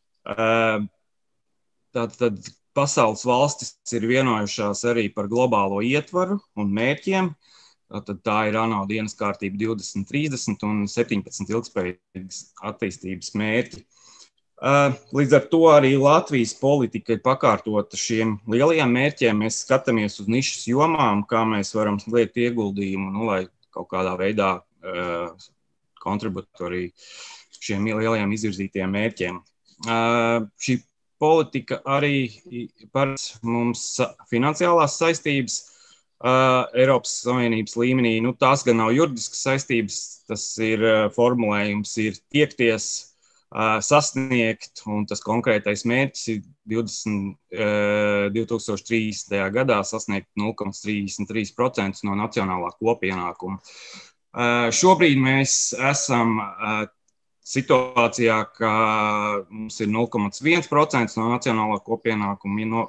Tātad pasaules valstis ir vienojušās arī par globālo ietvaru un mērķiem. Tātad tā ir ANO dienas kārtība 2030 un 17 ilgspējīgas attīstības mērķi. Līdz ar to arī Latvijas politika ir pakārtota šiem lielajiem mērķiem. Mēs skatāmies uz nišas jomām, kā mēs varam liekt ieguldījumu, lai kaut kādā veidā kontribuētu arī šiem lielajiem izvirzītiem mērķiem. Šī politika arī paredz mums finansiālās saistības Eiropas Savienības līmenī. Tās gan nav juridiskas saistības, tas ir formulējums, ir tiekties, sasniegt, un tas konkrētais mērķis ir 2030. Gadā sasniegt 0,33% no nacionālā kopienākuma. Šobrīd mēs esam situācijā, ka mums ir 0,1% no nacionālā kopienākuma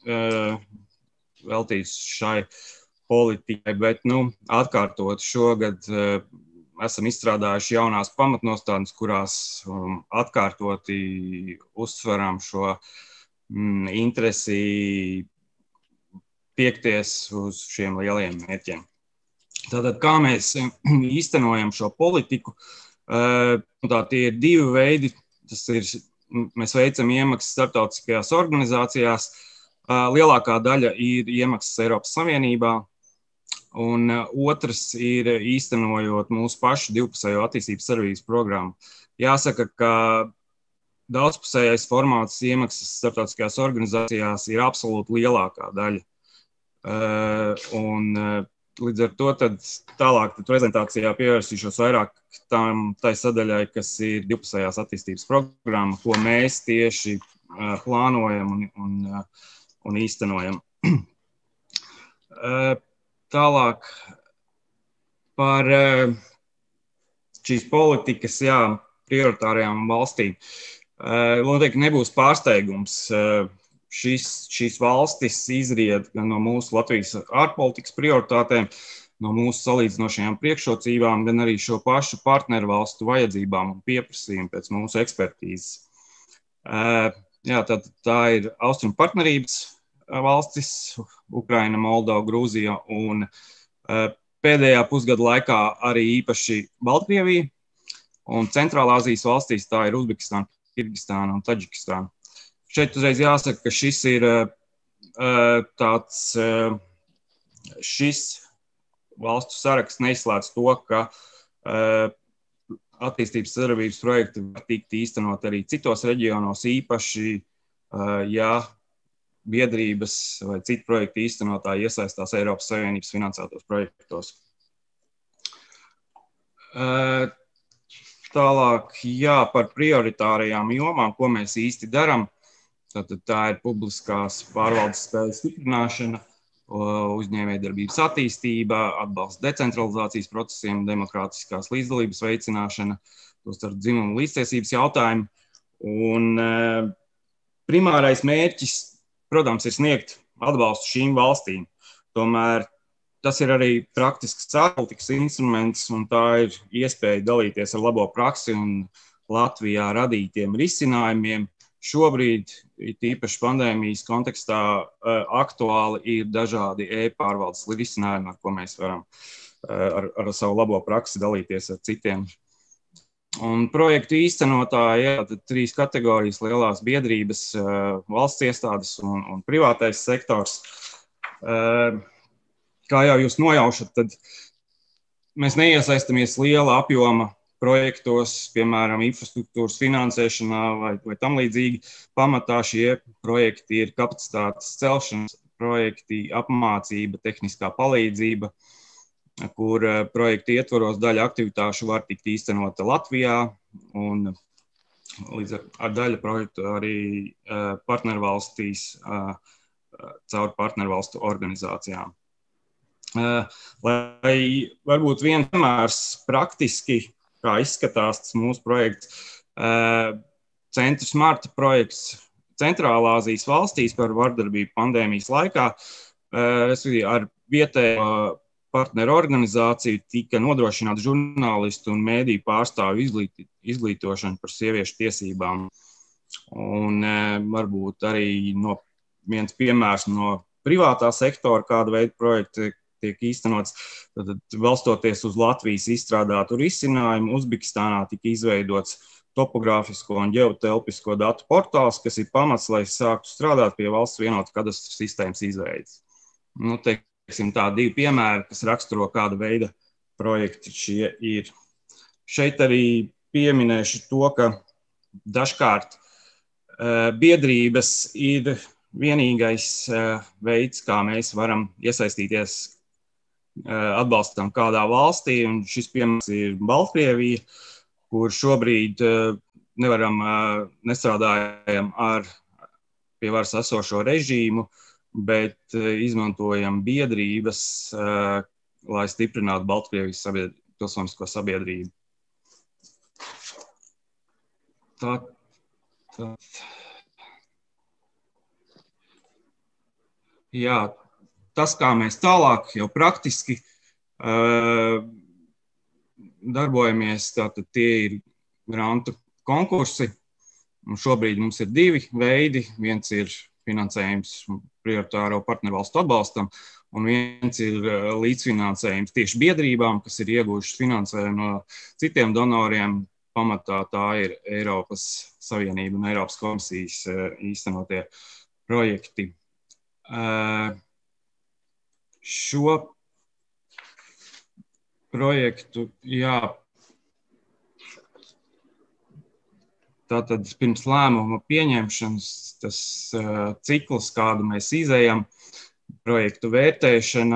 veltīts šai politikai, bet atkārtot šogad esam izstrādājuši jaunās pamatnostādnes, kurās atkārtoti uzsveram šo interesi tiekties uz šiem lielajiem mērķiem. Tātad, kā mēs īstenojam šo politiku? Tie ir 2 veidi. Mēs veicam iemaksas starptautiskajās organizācijās. Lielākā daļa ir iemaksas Eiropas Savienībā, un otrs ir īstenojot mūsu pašu divpusējo attīstības sadarbības programmu. Jāsaka, ka daudzpusējais formāts iemaksas starptautiskajās organizācijās ir absolūti lielākā daļa. Līdz ar to tālāk prezentācijā pievērsīšos vairāk tai sadaļai, kas ir divpusējās attīstības programma, ko mēs tieši plānojam un īstenojam. Tālāk par šīs politikas prioritārajām valstīm. Noteikti nebūs pārsteigums. Šīs valstis izriet gan no mūsu Latvijas ārpolitikas prioritātēm, no mūsu salīdzinošajām priekšrocībām, gan arī šo pašu partneru valstu vajadzībām un pieprasījumu pēc mūsu ekspertīzes. Tā ir Austrumu partnerības valstis, Ukraina, Moldova, Grūzija un pēdējā pusgada laikā arī īpaši Baltkrievija, un Centrālāzijas valstīs tā ir Uzbekistāna, Kirgistāna un Taģikistāna. Šeit uzreiz jāsaka, ka šis valstu saraksts neizslēdz to, ka attīstības sadarbības projekti var tikt īstenot arī citos reģionos, īpaši, ja biedrības vai citu projektu īstenotāji iesaistās Eiropas Savienības finansētos projektos. Tālāk, par prioritārajām jomām, ko mēs īsti darām. Tā ir publiskās pārvaldes spējas stiprināšana, uzņēmējdarbības attīstība, atbalsts decentralizācijas procesiem, demokrātiskās līdzdalības veicināšana, tostarp dzimumu līdztiesības jautājumu. Un primārais mērķis, protams, ir sniegt atbalstu šīm valstīm. Tomēr tas ir arī praktisks ārpolitikas instruments, un tā ir iespēja dalīties ar labo praksi un Latvijā radītiem risinājumiem. Šobrīd, tīpaši pandēmijas kontekstā, aktuāli ir dažādi e-pārvaldes risinājumi, ar ko mēs varam ar savu labo praksi dalīties ar citiem Un projektu īstenotāji, tad 3 kategorijas - lielās biedrības, valsts iestādes un privātais sektors. Kā jau jūs nojaušat, tad mēs neiesaistamies liela apjoma projektos, piemēram, infrastruktūras finansēšanā vai tam līdzīgi. Pamatā šie projekti ir kapacitātes celšanas projekti, apmācība, tehniskā palīdzība, kur projekta ietvaros daļa aktivitāšu var tikt īstenota Latvijā, un līdz ar daļa projektu arī partnervalstīs caur partnervalstu organizācijām. Lai varbūt viens piemērs praktiski, kā izskatās tas mūsu projekts, Centru Smarta projekts Centrālāzijas valstīs par vardarbību pandēmijas laikā, ar vietējo partneru organizāciju tika nodrošināta žurnālistu un mēdīju pārstāvju izglītošana par sieviešu tiesībām. Un varbūt arī viens piemērs no privātā sektora, kāda veida projekti tiek īstenots. Tad, balstoties uz Latvijas izstrādātu risinājumu, Uzbekistānā tika izveidots topogrāfisko un ģeotelpisko datu portāls, kas ir pamats, lai sāktu strādāt pie valsts vienotā kadastra sistēmas izveides. Tā 2 piemēri, kas raksturo kāda veida projekti šie ir. Šeit arī pieminēšu to, ka dažkārt biedrības ir vienīgais veids, kā mēs varam iesaistīties atbalstam kādā valstī, un šis piemērs ir Baltkrievija, kur šobrīd nestrādājam ar pie varas esošo režīmu, bet izmantojam biedrības, lai stiprinātu Baltkrievijas pilsonisko sabiedrību. Jā, tas, kā mēs tālāk jau praktiski darbojamies, tātad tie ir grantu konkursi. Un šobrīd mums ir 2 veidi. Viens ir finansējums prioritāro partnervalstu atbalstam, un viens ir līdzfinansējums tieši biedrībām, kas ir ieguvušas finansējumu no citiem donoriem. Pamatā tā ir Eiropas Savienība un Eiropas komisijas īstenotie projekti. Šo projektu, tātad pirms lēmuma pieņemšanas tas cikls, kādu mēs izējam, projektu vērtēšana,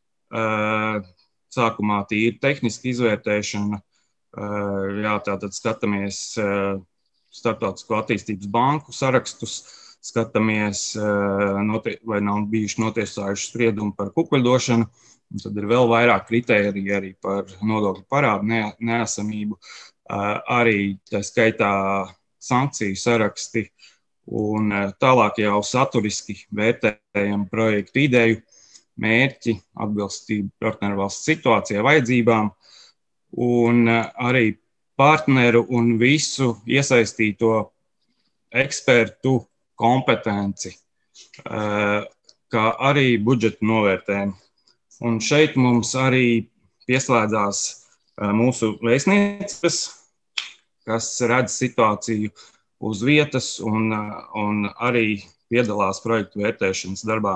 sākumā tīri tehniski izvērtēšana, tātad skatāmies Starptautisko attīstības banku sarakstus, skatāmies, vai nav bijuši notiesājuši spriedumu par kukuļdošanu, un tad ir vēl vairāk kritēriju arī par nodokļu parādu neesamību, arī tā skaitā sankciju saraksti, un tālāk jau saturiski vērtējam projektu ideju, mērķi, atbilstību partnervalsts situācijai, vajadzībām, un arī partneru un visu iesaistīto ekspertu kompetenci, kā arī budžetu novērtējumu. Un šeit mums arī pieslēdzās mūsu vēstnieces, kas redz situāciju uz vietas un arī piedalās projektu vērtēšanas darbā.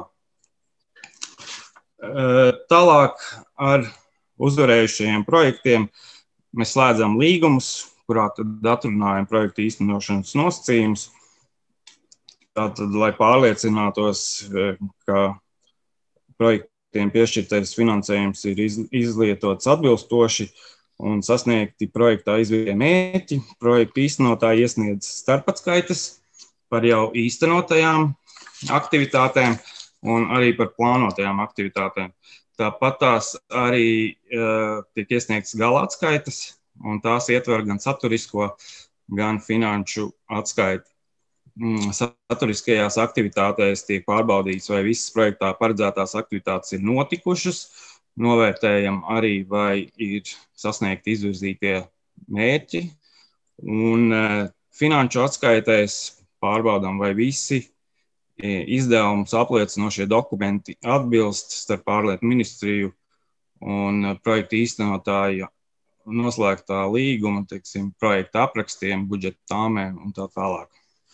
Tālāk ar uzvarējušajiem projektiem mēs slēdzam līgumus, kurā tad atrunājam projektu īstenošanas nosacījumus. Tātad, lai pārliecinātos, ka projektiem piešķirtais finansējums ir izlietots atbilstoši un sasniegti projektā izvirzītie mērķi, projektu īstenotāji iesniedz starpatskaites par jau īstenotajām aktivitātēm un arī par plānotajām aktivitātēm. Tāpat tās arī tiek iesniegtas gala atskaites, un tās ietver gan saturisko, gan finanšu atskaiti. Saturiskajās aktivitātēs tiek pārbaudīts, vai visas projektā paredzētās aktivitātes ir notikušas, novērtējam arī, vai ir sasniegti izvirzītie mērķi, un finanšu atskaitēs pārbaudām, vai visi izdevumus apliecinošie dokumenti atbilst starp ārlietu ministriju un projektu īstenotāju noslēgtā līguma, teiksim, projekta aprakstiem, budžeta tāmēm un tā tālāk.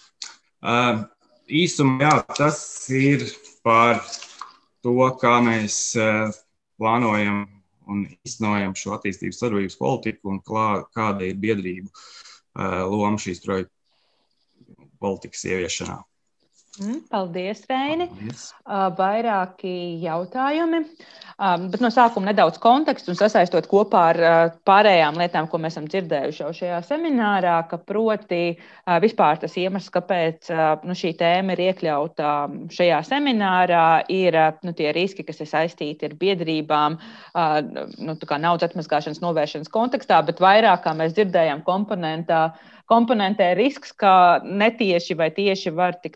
Īsumā, jā, tas ir par to, kā mēs plānojam un īstenojam šo attīstības sadarbības politiku un kāda ir biedrību loma šīs projekta politikas ieviešanā. Paldies, Reini. Vairāki jautājumi, bet no sākuma nedaudz kontekstu un sasaistot kopā ar pārējām lietām, ko mēs esam dzirdējuši jau šajā seminārā, ka proti vispār tas iemesls, kāpēc šī tēma ir iekļauta šajā seminārā, ir tie riski, kas ir saistīti ar biedrībām, tā kā naudas atmazgāšanas novēršanas kontekstā, bet vairāk, kā mēs dzirdējām, komponentē risks, ka netieši vai tieši var tikt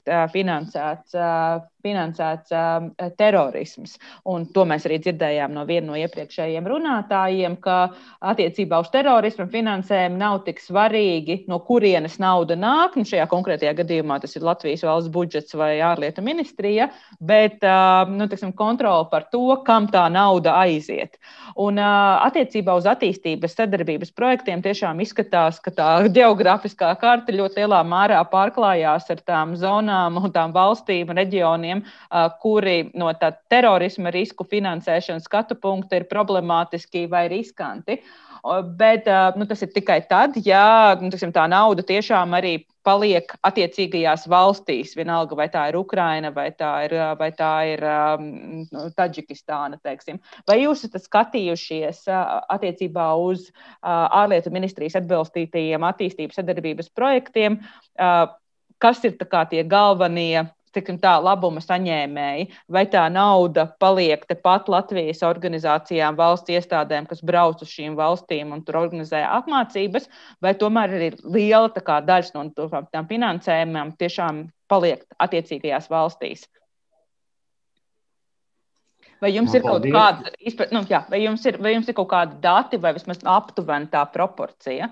finansēts terorisms. Un to mēs arī dzirdējām no viena no iepriekšējiem runātājiem, ka attiecībā uz terorismu finansējumu nav tik svarīgi, no kurienes nauda nāk. Šajā konkrētajā gadījumā tas ir Latvijas valsts budžets vai ārlietu ministrija, bet kontrole par to, kam tā nauda aiziet. Un attiecībā uz attīstības sadarbības projektiem tiešām izskatās, ka tā geogrāfiskā karte ļoti lielā mērā pārklājās ar tām zonām un tām valstīm un reģioniem, kuri no tā terorisma risku finansēšanas skatu punkta ir problemātiski vai riskanti. Bet tas ir tikai tad, ja tā nauda tiešām arī paliek attiecīgajās valstīs, vienalga vai tā ir Ukraina vai tā ir Tadžikistāna, teiksim. Vai jūs esat skatījušies attiecībā uz ārlietu ministrijas atbalstītajiem attīstības sadarbības projektiem, kas ir tie galvenie labuma saņēmēji, vai tā nauda paliek tepat Latvijas organizācijām, valsts iestādēm, kas brauc uz šīm valstīm un tur organizē apmācības, vai tomēr ir liela daļa no tām finansējumiem tiešām paliek attiecīgajās valstīs? Vai jums ir kaut kāda, vai jums ir kaut kādi dati vai vismaz aptuveni tā proporcija?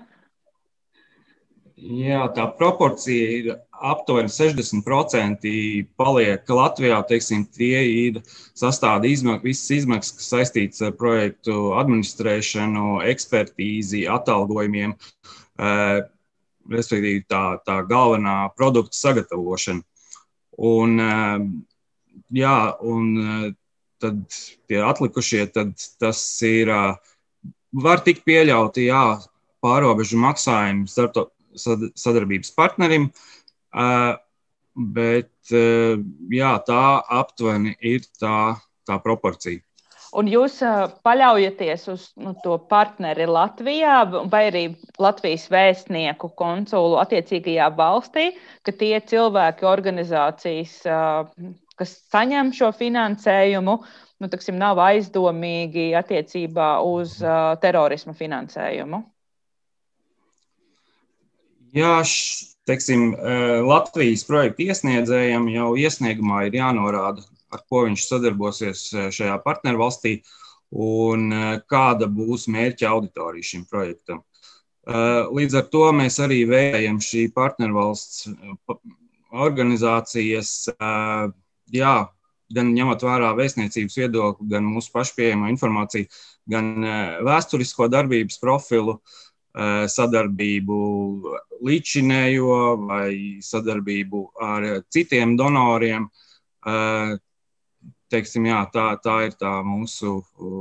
Jā, tā proporcija ir aptuveni 60% paliek Latvijā, teiksim, tie ir sastāda visas izmaksas, kas saistītas ar projektu administrēšanu, ekspertīzi, atalgojumiem, respektīvi tā galvenā produkta sagatavošana. Un tad tie atlikušie, tad tas ir, var tikt pieļauti, pārobežu maksājumi sadarbības partnerim, bet tā aptuveni ir tā proporcija. Un jūs paļaujaties uz to partneri Latvijā vai arī Latvijas vēstnieku konsulu attiecīgajā valstī, ka tie cilvēki, organizācijas, kas saņem šo finansējumu, nav aizdomīgi attiecībā uz terorisma finansējumu? Jā, teiksim, Latvijas projekta iesniedzējam jau iesniegumā ir jānorāda, ar ko viņš sadarbosies šajā partnervalstī un kāda būs mērķa auditorija šim projektam. Līdz ar to mēs arī vērtējam šī partnervalsts organizācijas, gan ņemot vērā vēstniecības viedokli, gan mūsu pašpieejamo informāciju, gan vēsturisko darbības profilu, sadarbību līdzinējo vai sadarbību ar citiem donoriem. Teiksim, tā ir tā mūsu,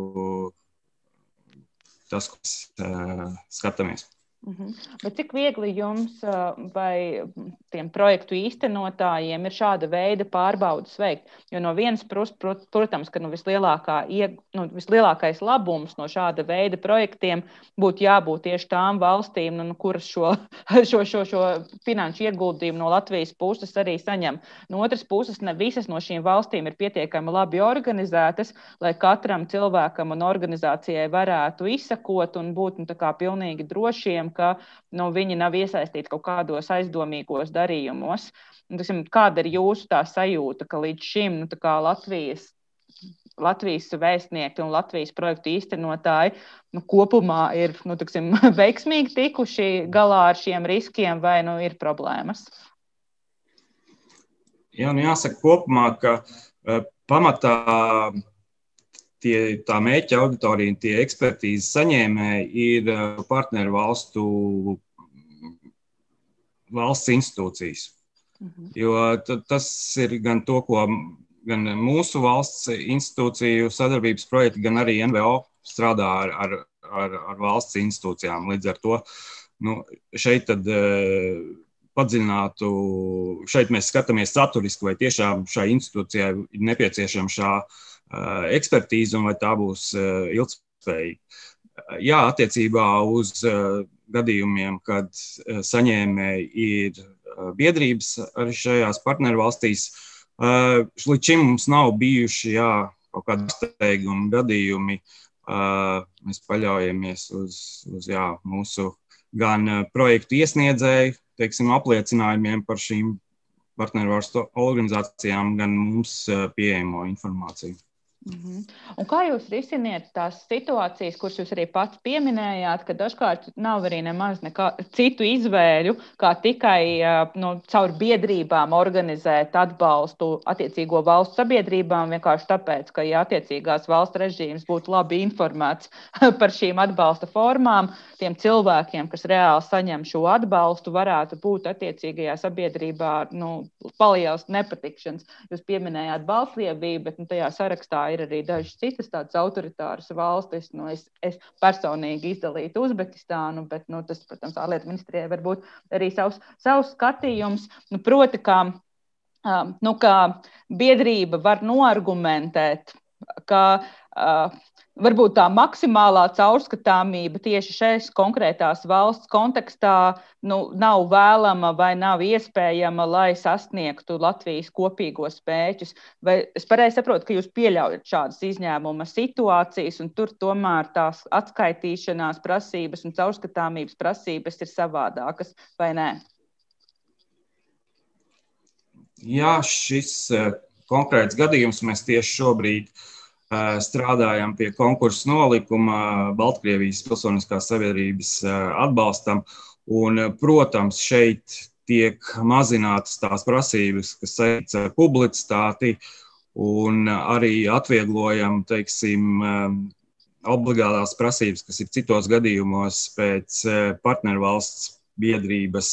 tas, ko skatāmies. Bet cik viegli jums vai tiem projektu īstenotājiem ir šāda veida pārbaudas veikt? Jo no vienas puses, protams, ka vislielākais labums no šāda veida projektiem būtu jābūt tieši tām valstīm, kuras šo finanšu ieguldījumu no Latvijas puses arī saņem. No otras puses, ne visas no šīm valstīm ir pietiekami labi organizētas, lai katram cilvēkam un organizācijai varētu izsekot un būt pilnīgi drošiem, ka viņi nav iesaistīti kaut kādos aizdomīgos darījumos. Kāda ir jūsu tā sajūta, ka līdz šim Latvijas vēstnieki un Latvijas projektu īstenotāji kopumā ir veiksmīgi tikuši galā ar šiem riskiem vai ir problēmas? Jā, jāsaka kopumā, ka pamatā tā mērķa auditorija, tie ekspertīzes saņēmēji ir partneru valsts institūcijas. Jo tas ir gan to, ko gan mūsu valsts institūciju sadarbības projekti, gan arī NVO strādā ar valsts institūcijām. Līdz ar to šeit tad padziļinātu, šeit mēs skatāmies saturiski, vai tiešām šai institūcijai ir nepieciešama šā ekspertīze un vai tā būs ilgspējīga. Jā, attiecībā uz gadījumiem, kad saņēmēji ir biedrības arī šajās partnervalstīs, līdz šim mums nav bijuši kaut kādi steigumi gadījumi. Mēs paļaujamies uz mūsu gan projektu iesniedzēju, apliecinājumiem par šīm partnervalstu organizācijām, gan mums pieejamo informāciju. Un kā jūs risiniet tās situācijas, kuras jūs arī pats pieminējāt, ka dažkārt nav arī nemaz citu izvēļu, kā tikai caur biedrībām organizēt atbalstu attiecīgo valstu sabiedrībām, vienkārši tāpēc, ka attiecīgās valsts režīms būtu labi informēts par šīm atbalsta formām, tiem cilvēkiem, kas reāli saņem šo atbalstu, varētu būt attiecīgajā sabiedrībā palielas nepatikšanas. Jūs pieminējāt Baltkrieviju, bet tajā sarakstā ir arī dažas citas tādas autoritāras valstis. Es personīgi izdalītu Uzbekistānu, bet tas, protams, ārlietu ministrijai var būt arī savs skatījums. Proti, kā biedrība var noargumentēt, ka varbūt tā maksimālā caurskatāmība tieši šeit konkrētās valsts kontekstā nav vēlama vai nav iespējama, lai sasniegtu Latvijas kopīgos mērķus. Vai es pareizi saprotu, ka jūs pieļaujat šādas izņēmuma situācijas un tur tomēr tās atskaitīšanās prasības un caurskatāmības prasības ir savādākas, vai nē? Jā, šis konkrēts gadījums mēs tieši šobrīd strādājam pie konkursa nolikuma Baltkrievijas pilsoniskās sabiedrības atbalstam. Un, protams, šeit tiek mazinātas tās prasības, kas saistītas ar publicitāti, un arī atvieglojam, obligātās prasības, kas ir citos gadījumos pēc partnervalsts biedrības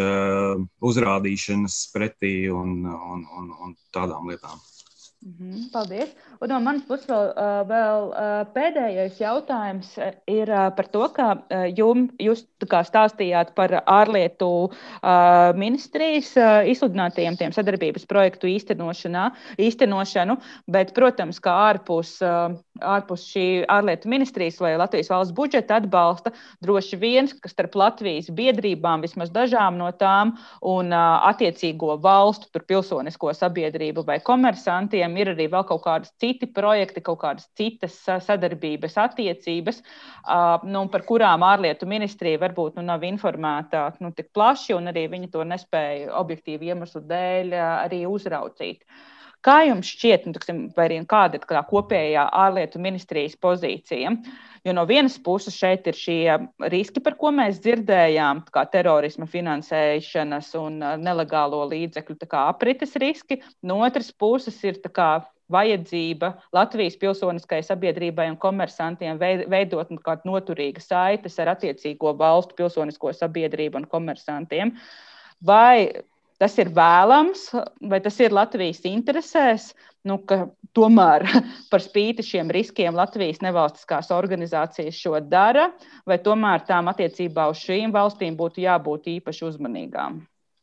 uzrādīšanas pretī un tādām lietām. Paldies. Un no manas puses vēl pēdējais jautājums ir par to, ka jūs stāstījāt par ārlietu ministrijas izsludinātajiem tiem sadarbības projektu īstenošanu, bet, protams, kā ārpus šī ārlietu ministrijas vai Latvijas valsts budžeta atbalsta, droši vien, ka starp Latvijas biedrībām, vismaz dažām no tām, un attiecīgo valstu, tur pilsonisko sabiedrību vai komersantiem, ir arī vēl kaut kādas citi projekti, kaut kādas citas sadarbības attiecības, par kurām ārlietu ministrija varbūt nav informēta tik plaši, un arī viņi to nespēja objektīvu iemeslu dēļ arī uzraudzīt. Kā jums šķiet, vai arī kāda ir kopējā ārlietu ministrijas pozīcija? Jo no vienas puses šeit ir šie riski, par ko mēs dzirdējām, kā terorisma finansēšanas un nelegālo līdzekļu aprites riski. No otras puses ir vajadzība Latvijas pilsoniskajai sabiedrībai un komersantiem veidot kādu noturīgu saites ar attiecīgo valstu pilsonisko sabiedrību un komersantiem. Vai tas ir vēlams, vai tas ir Latvijas interesēs, ka tomēr par spīti šiem riskiem Latvijas nevalstiskās organizācijas šo dara, vai tomēr tām attiecībā uz šīm valstīm būtu jābūt īpaši uzmanīgām?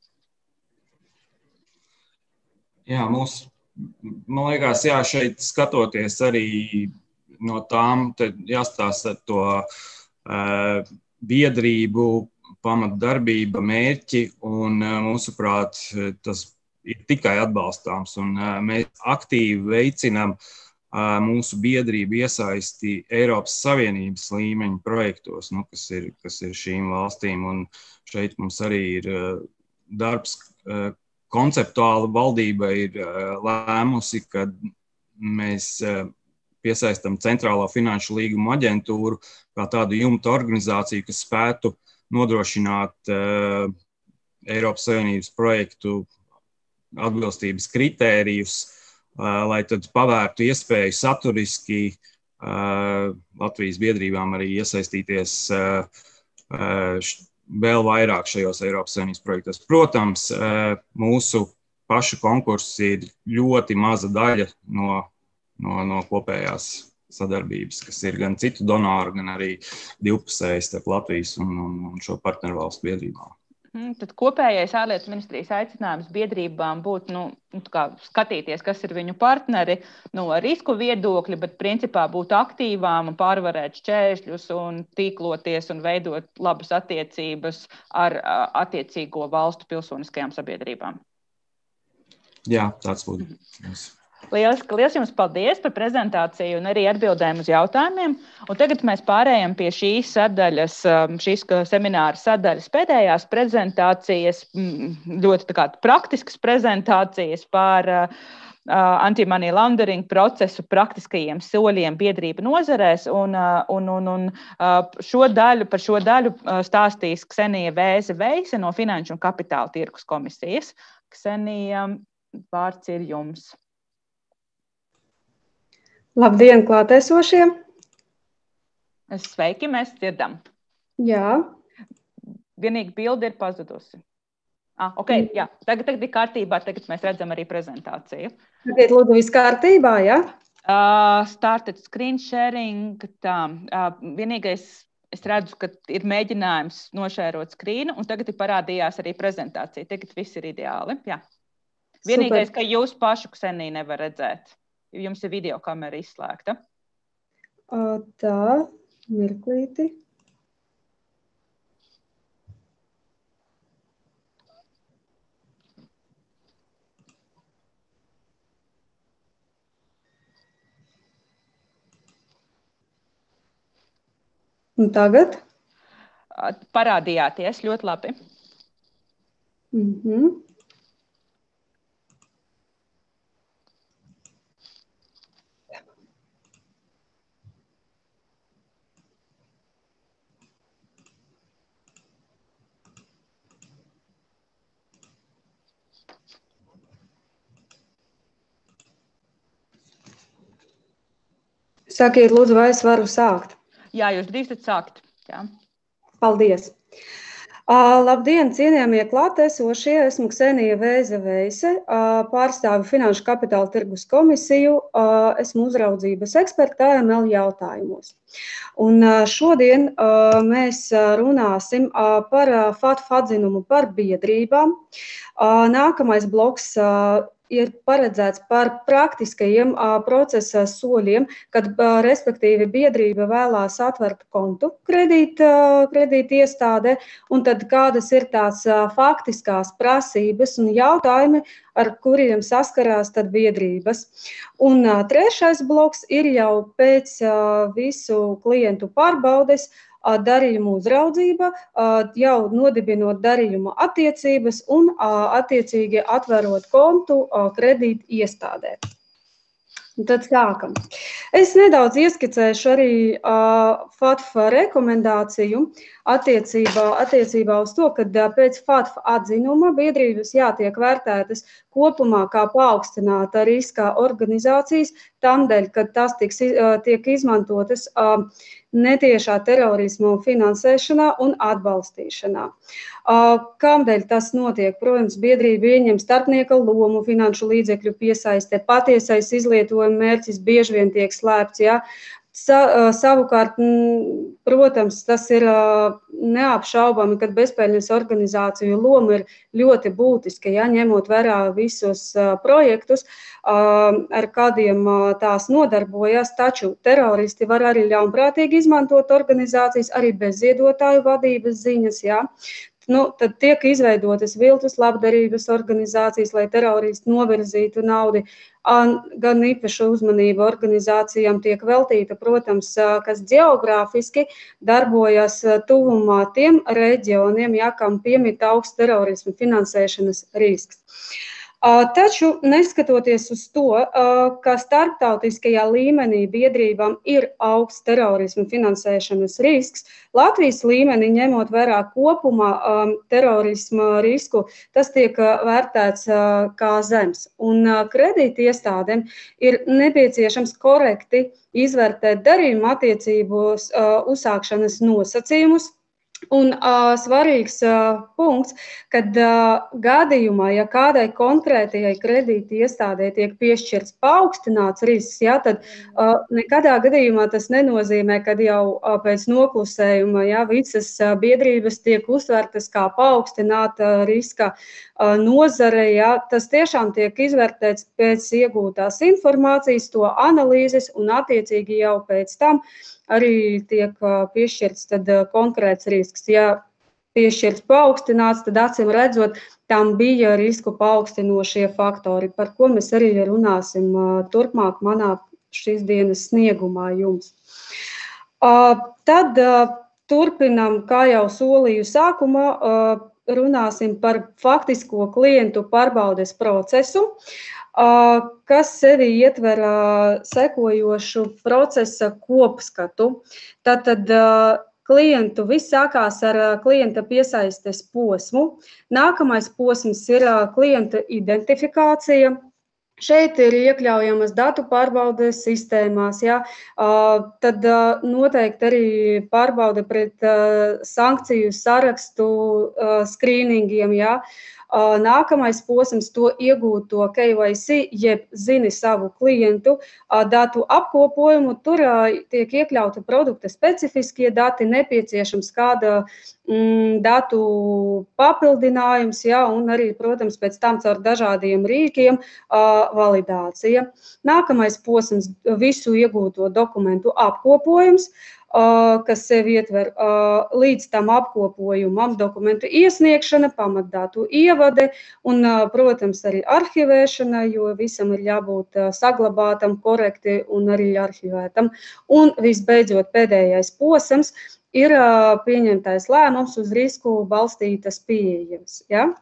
Jā, man liekas, šeit skatoties arī no tām, tad jāstāsta to biedrību pamatdarbība, mērķi, un mūsuprāt, tas ir tikai atbalstāms. Un mēs aktīvi veicinām mūsu biedrību iesaisti Eiropas Savienības līmeņa projektos, kas ir šīm valstīm. Un šeit mums arī ir darbs. Konceptuāli valdība ir lēmusi, ka mēs piesaistam Centrālo finanšu līgumu aģentūru kā tādu jumta organizāciju, kas spētu nodrošināt Eiropas Savienības projektu atbilstības kritērijus, lai tad pavērtu iespēju saturiski Latvijas biedrībām arī iesaistīties vēl vairāk šajos Eiropas Savienības projektos. Protams, mūsu pašu konkurss ir ļoti maza daļa no kopējās sadarbības, kas ir gan citu donoru, gan arī divpusējas starp Latvijas un šo partneru valstu biedrībām. Tad kopējais ārlietu ministrijas aicinājums biedrībām būtu skatīties, kas ir viņu partneri no risku viedokļa, bet principā būt aktīvām un pārvarēt šķēršļus un tīkloties un veidot labas attiecības ar attiecīgo valstu pilsoniskajām sabiedrībām. Jā, tāds būtu. Liels jums paldies par prezentāciju un arī atbildēm uz jautājumiem. Un tagad mēs pārējām pie šīs semināra sadaļas pēdējās prezentācijas, ļoti praktiskas prezentācijas par anti-money laundering procesu praktiskajiem soļiem biedrību nozarēs. Par šo daļu stāstīs Ksenija Vēze-Veise no Finanšu un Kapitāla tirgus komisijas. Ksenija, vārds ir jums. Labdien, klātesošie! Sveiki, mēs dzirdam. Jā. Vienīgi bilde ir pazudusi. Okay, jā. Tagad ir kārtībā, tagad mēs redzam arī prezentāciju. Tagad lūdzu viss kārtībā, jā? Started screen sharing. Vienīgais, es redzu, ka ir mēģinājums nošērot skrīnu, un tagad parādījās arī prezentācija. Tagad viss ir ideāli. Jā. Vienīgais, ka jūs pašu Kseniju nevar redzēt. Jums ir video kamera izslēgta. Tā, mirklīti. Un tagad? Parādījāties ļoti labi. Sakiet, lūdzu, vai es varu sākt? Jā, jūs drīkstat sākt. Jā. Paldies! Labdien, cienījamie klātesošie! Esmu Ksenija Vēze-Veise, pārstāvu Finanšu Kapitāla tirgus komisiju, esmu uzraudzības eksperta AML jautājumos. Un šodien mēs runāsim par FATF atzinumu par biedrībām. Nākamais bloks ir paredzēts par praktiskajiem procesa soļiem, kad, respektīvi, biedrība vēlās atvērt kontu kredīti iestādē, un tad kādas ir tās faktiskās prasības un jautājumi, ar kuriem saskarās tad biedrības. Un trešais bloks ir jau pēc visu klientu pārbaudes, darījumu uzraudzība, jau nodibinot darījumu attiecības un attiecīgi atverot kontu kredīt iestādē. Un tad sākam. Es nedaudz ieskicēšu arī FATF rekomendāciju attiecībā uz to, ka pēc FATF atzinuma biedrības jātiek vērtētas kopumā kā paaugstināta riska organizācijas, tamdēļ, ka tas tiek izmantotas netiešā terorismu finansēšanā un atbalstīšanā. Kādēļ tas notiek? Protams, biedrība ieņem starpnieka lomu finanšu līdzekļu piesaistē, patiesais izlietojuma mērķis bieži vien tiek slēpts. Ja? Savukārt, protams, tas ir neapšaubami, ka bezpēļņas organizāciju loma ir ļoti būtiska, ja, ņemot vērā visus projektus, ar kādiem tās nodarbojas, taču teroristi var arī ļaunprātīgi izmantot organizācijas, arī bez ziedotāju vadības ziņas, ja. Tad tiek izveidotas viltus labdarības organizācijas, lai teroristi novirzītu naudu. Gan īpaša uzmanība organizācijām tiek veltīta, protams, kas ģeogrāfiski darbojas tuvumā tiem reģioniem, ja, kam piemīt augsts terorismu finansēšanas risks. Taču, neskatoties uz to, ka starptautiskajā līmenī biedrībām ir augsts terorisma finansēšanas risks, Latvijas līmenī, ņemot vērā kopumā terorisma risku, tas tiek vērtēts kā zems. Un kredītiestādēm ir nepieciešams korekti izvērtēt darījuma attiecības uzsākšanas nosacījumus. Un svarīgs punkts, kad gadījumā, ja kādai konkrētajai kredīti iestādē tiek piešķirts paaugstināts risks, tad nekadā gadījumā tas nenozīmē, ka jau pēc noklusējuma visas biedrības tiek uztvertas kā paaugstināta riska nozare. Tas tiešām tiek izvērtēts pēc iegūtās informācijas, to analīzes un attiecīgi jau pēc tam arī tiek piešķirts konkrēts risks. Ja piešķirts paaugstināts, tad acīm redzot, tam bija risku paaugstinošie faktori, par ko mēs arī runāsim turpmāk manā šīs dienas sniegumā jums. Tad turpinam, kā jau solīju sākumā, runāsim par faktisko klientu pārbaudes procesu, kas sevi ietver sekojošu procesa kopskatu. Tātad klientu viss sākās ar klienta piesaistes posmu. Nākamais posms ir klienta identifikācija. Šeit ir iekļaujamas datu pārbaudes sistēmās, tad noteikti arī pārbaude pret sankciju sarakstu skrīningiem, Nākamais posms to iegūto KYC, jeb zini savu klientu datu apkopojumu. Tur tiek iekļauti produkta specifiskie dati, nepieciešams kāda datu papildinājums, un arī, protams, pēc tam caur dažādiem rīkiem validācija. Nākamais posms – visu iegūto dokumentu apkopojums, kas sevi ietver līdz tam apkopojumam dokumentu iesniegšana, pamatdatu ievade un, protams, arī arhivēšana, jo visam ir jābūt saglabātam, korekti un arī arhivētam. Un visbeidzot pēdējais posms ir pieņemtais lēmums uz risku balstītas pieejas.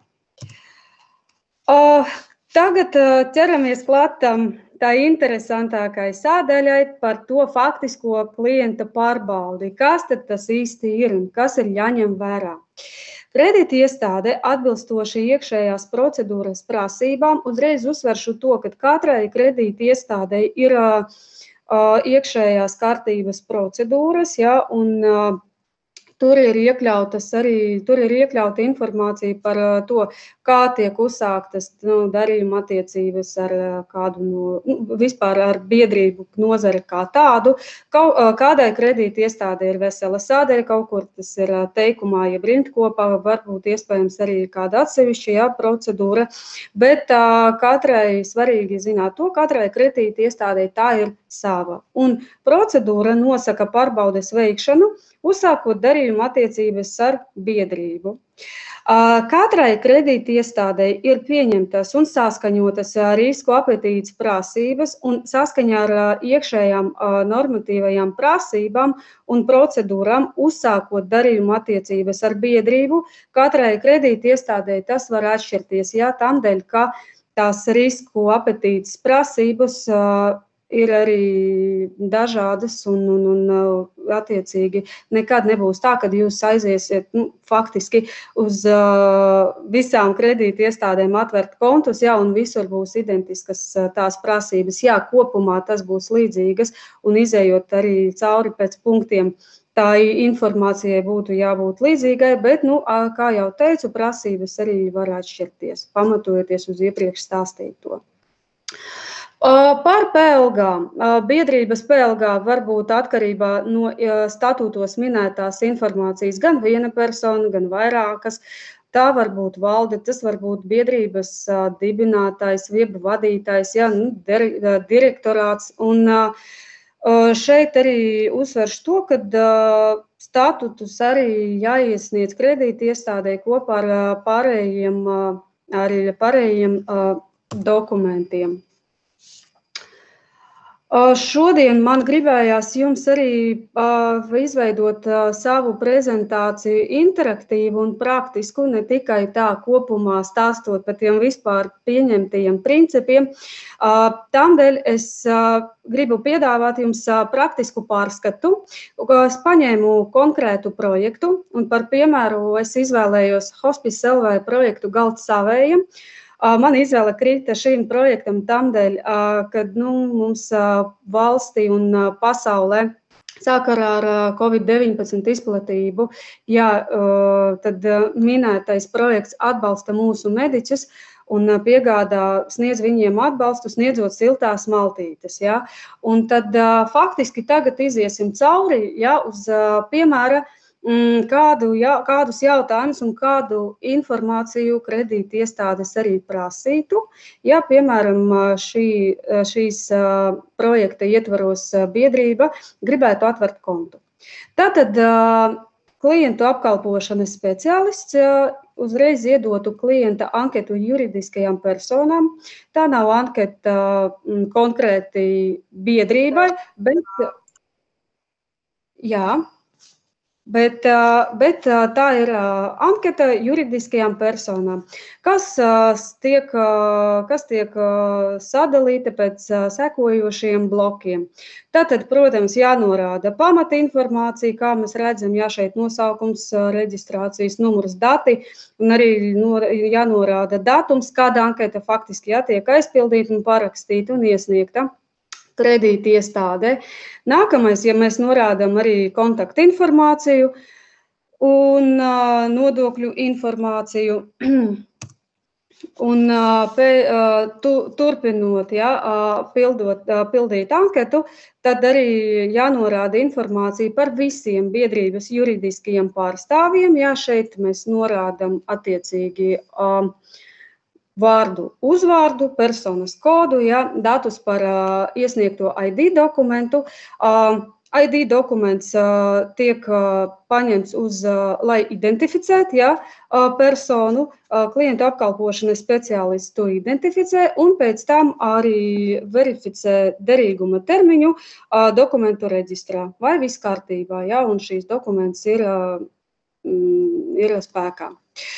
Tagad ķeramies klātam tā interesantākai sādaļai par to faktisko klienta pārbaudi. Kas tad tas īsti ir un kas ir jāņem vērā? Kredītiestāde atbilstoši iekšējās procedūras prasībām, uzreiz uzsveršu to, ka katrai kredītiestādei ir iekšējās kārtības procedūras, un tur ir iekļauta informācija par to, kā tiek uzsāktas darījuma attiecības ar kādu vispār ar biedrību nozari kā tādu. Kādai kredīti iestādē ir vesela sādaļa, kaut kur tas ir teikumā, ja rindkopā, varbūt iespējams arī kāda atsevišķa procedūra, bet katrai svarīgi zināt to, katrai kredīti iestādē tā ir sava. Un procedūra nosaka pārbaudes veikšanu, uzsākot darījuma attiecības ar biedrību. Katrai kredīti iestādei ir pieņemtas un saskaņotas risku apetītes prasības un saskaņā ar iekšējām normatīvajām prasībām un procedūrām uzsākot darījuma attiecības ar biedrību. Katrai kredīti iestādei tas var atšķirties, tādēļ, ka tās risku apetītes prasības ir arī dažādas un attiecīgi nekad nebūs tā, kad jūs aiziesiet faktiski uz visām kredīti iestādēm atvērt kontus, un visur būs identiskas tās prasības. Kopumā tas būs līdzīgas un izējot arī cauri pēc punktiem. Tā informācijai būtu jābūt līdzīgai, bet, kā jau teicu, prasības arī var atšķirties, pamatojoties uz iepriekš stāstīto. Par PLG. Biedrības PLG var būt atkarībā no statūtos minētās informācijas gan viena persona, gan vairākas. Tā var būt valde, tas var būt biedrības dibinātājs, jeb vadītājs, direktorāts. Un šeit arī uzsveršu to, ka statutus arī jāiesniedz kredīti iestādē kopā ar pārējiem dokumentiem. Šodien man gribējās jums arī izveidot savu prezentāciju interaktīvu un praktisku, ne tikai tā kopumā stāstot par tiem vispār pieņemtajiem principiem. Tādēļ es gribu piedāvāt jums praktisku pārskatu. Es paņēmu konkrētu projektu un par piemēru es izvēlējos Hospice LV projektu Galds savējiem. Man izvēle krita šīm projektam tādēļ, kad mums valstī un pasaulē sakarā ar Covid-19 izplatību, tad minētais projekts atbalsta mūsu mediķus un sniedz viņiem atbalstu, sniedzot siltās maltītes. Ja? Un tad faktiski tagad iziesim cauri uz piemēra, kādus jautājumus un kādu informāciju kredīti iestādes arī prasītu, ja, piemēram, šīs projekta ietvaros biedrība gribētu atvērt kontu. Tātad klientu apkalpošanas speciālists uzreiz iedotu klienta anketu juridiskajām personām. Tā nav anketa konkrēti biedrībai, bet tā ir anketa juridiskajām personām, kas tiek sadalīta pēc sekojošiem blokiem. Tātad, protams, jānorāda pamatinformācija, kā mēs redzam, šeit nosaukums, reģistrācijas numurs, dati, un arī jānorāda datums, kāda anketa faktiski tiek aizpildīta un parakstīta un iesniegta kredīti iestādē. Nākamais, ja mēs norādām arī kontaktinformāciju un nodokļu informāciju, un turpinot, pildīt anketu, tad arī jānorāda informācija par visiem biedrības juridiskajiem pārstāvjiem. Šeit mēs norādām attiecīgi vārdu, uzvārdu, personas kodu, datus par iesniegto ID dokumentu. ID dokuments tiek paņemts lai identificētu personu, klientu apkalpošanas speciālists to identificē un pēc tam arī verificē derīguma termiņu dokumentu reģistrā. Vai viss kārtībā, un šīs dokuments ir spēkā.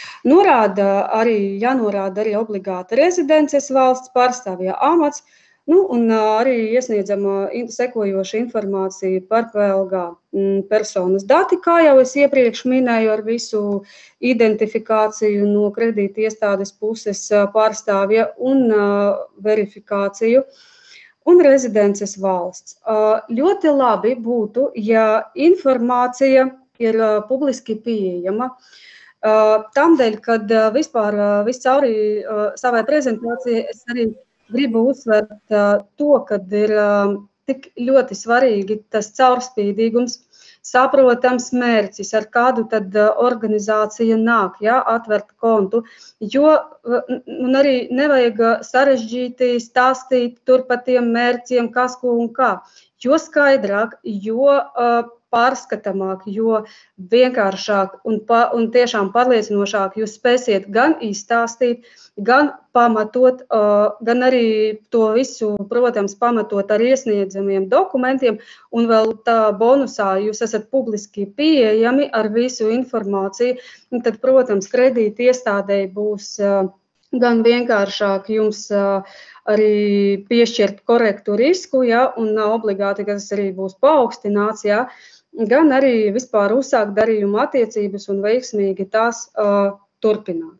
Jānorāda arī obligāta rezidences valsts pārstāvja amats, un arī iesniedzama sekojoša informācija par PLG personas dati, kā jau es iepriekš minēju, ar visu identifikāciju no kredīti iestādes puses pārstāvja un verifikāciju. Un rezidences valsts. Ļoti labi būtu, ja informācija ir publiski pieejama. Tādēļ, kad vispār viscauri savai prezentācijai es arī gribu uzsvērt to, kad ir tik ļoti svarīgi tas caurspīdīgums, saprotams mērķis, ar kādu tad organizācija nāk, atvērt kontu, un arī nevajag sarežģīti stāstīt tur par tiem mērķiem, kas, ko un kā. Jo skaidrāk, jo pārskatāmāk, jo vienkāršāk un tiešām pārliecinošāk jūs spēsiet gan izstāstīt, gan pamatot, gan arī to visu, protams, pamatot ar iesniedzamiem dokumentiem, un vēl tā bonusā jūs esat publiski pieejami ar visu informāciju, un tad, protams, kredīti iestādēji būs gan vienkāršāk jums arī piešķirt korektu risku, un obligāti, kas arī būs paaugstināts, gan arī vispār uzsākt darījumu attiecības un veiksmīgi tās turpināt.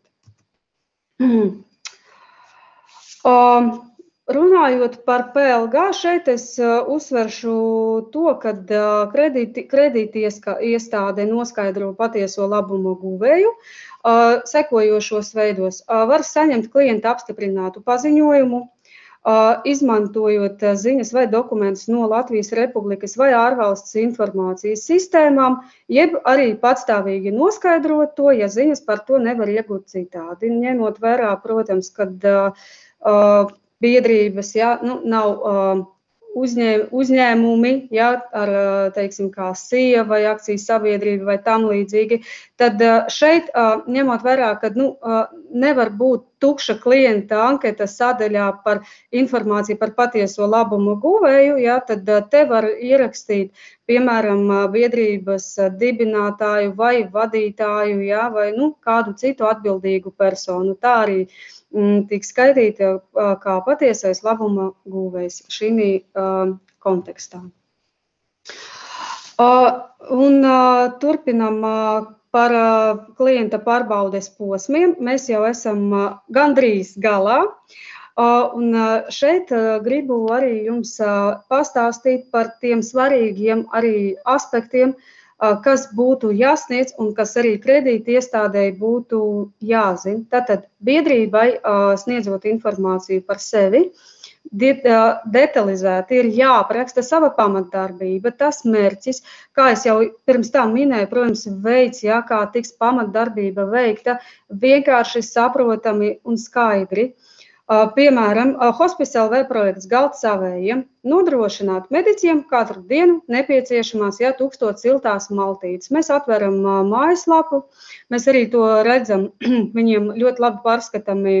Runājot par PLG, šeit es uzsveršu to, ka kredīti iestāde noskaidro patieso labumu guvēju sekojošos veidos. Var saņemt klienta apstiprinātu paziņojumu, izmantojot ziņas vai dokumentus no Latvijas Republikas vai ārvalsts informācijas sistēmām, jeb arī patstāvīgi noskaidrot to, ja ziņas par to nevar iegūt citādi. Ņemot vērā, protams, kad biedrības nav uzņēmumi, ar, teiksim, kā SIA vai akcijas sabiedrība vai tam līdzīgi, tad šeit, ņemot vērā, ka nevar būt tukša klienta anketa sadaļā par informāciju par patieso labumu guvēju, ja, tad te var ierakstīt, piemēram, biedrības dibinātāju vai vadītāju, ja, vai kādu citu atbildīgu personu. Tā arī tiek skaitīta kā patiesais labuma guvējs šī kontekstā. Un turpinam par klienta pārbaudes posmiem. Mēs jau esam gandrīz galā. Un šeit gribu arī jums pastāstīt par tiem svarīgiem arī aspektiem, kas būtu jāsniedz un kas arī kredīti iestādēji būtu jāzina. Tātad biedrībai sniedzot informāciju par sevi, detalizēti ir jāapraksta sava pamatdarbība, tas mērķis, kā es jau pirms tam minēju, protams, veids, ja, kā tiks pamatdarbība veikta, vienkārši saprotami un skaidri. Piemēram, Hospice LV projekts Galds savējiem nodrošināt mediķiem katru dienu nepieciešamās 1000 siltās maltītes. Mēs atveram mājaslapu, mēs arī to redzam, viņiem ļoti labi pārskatami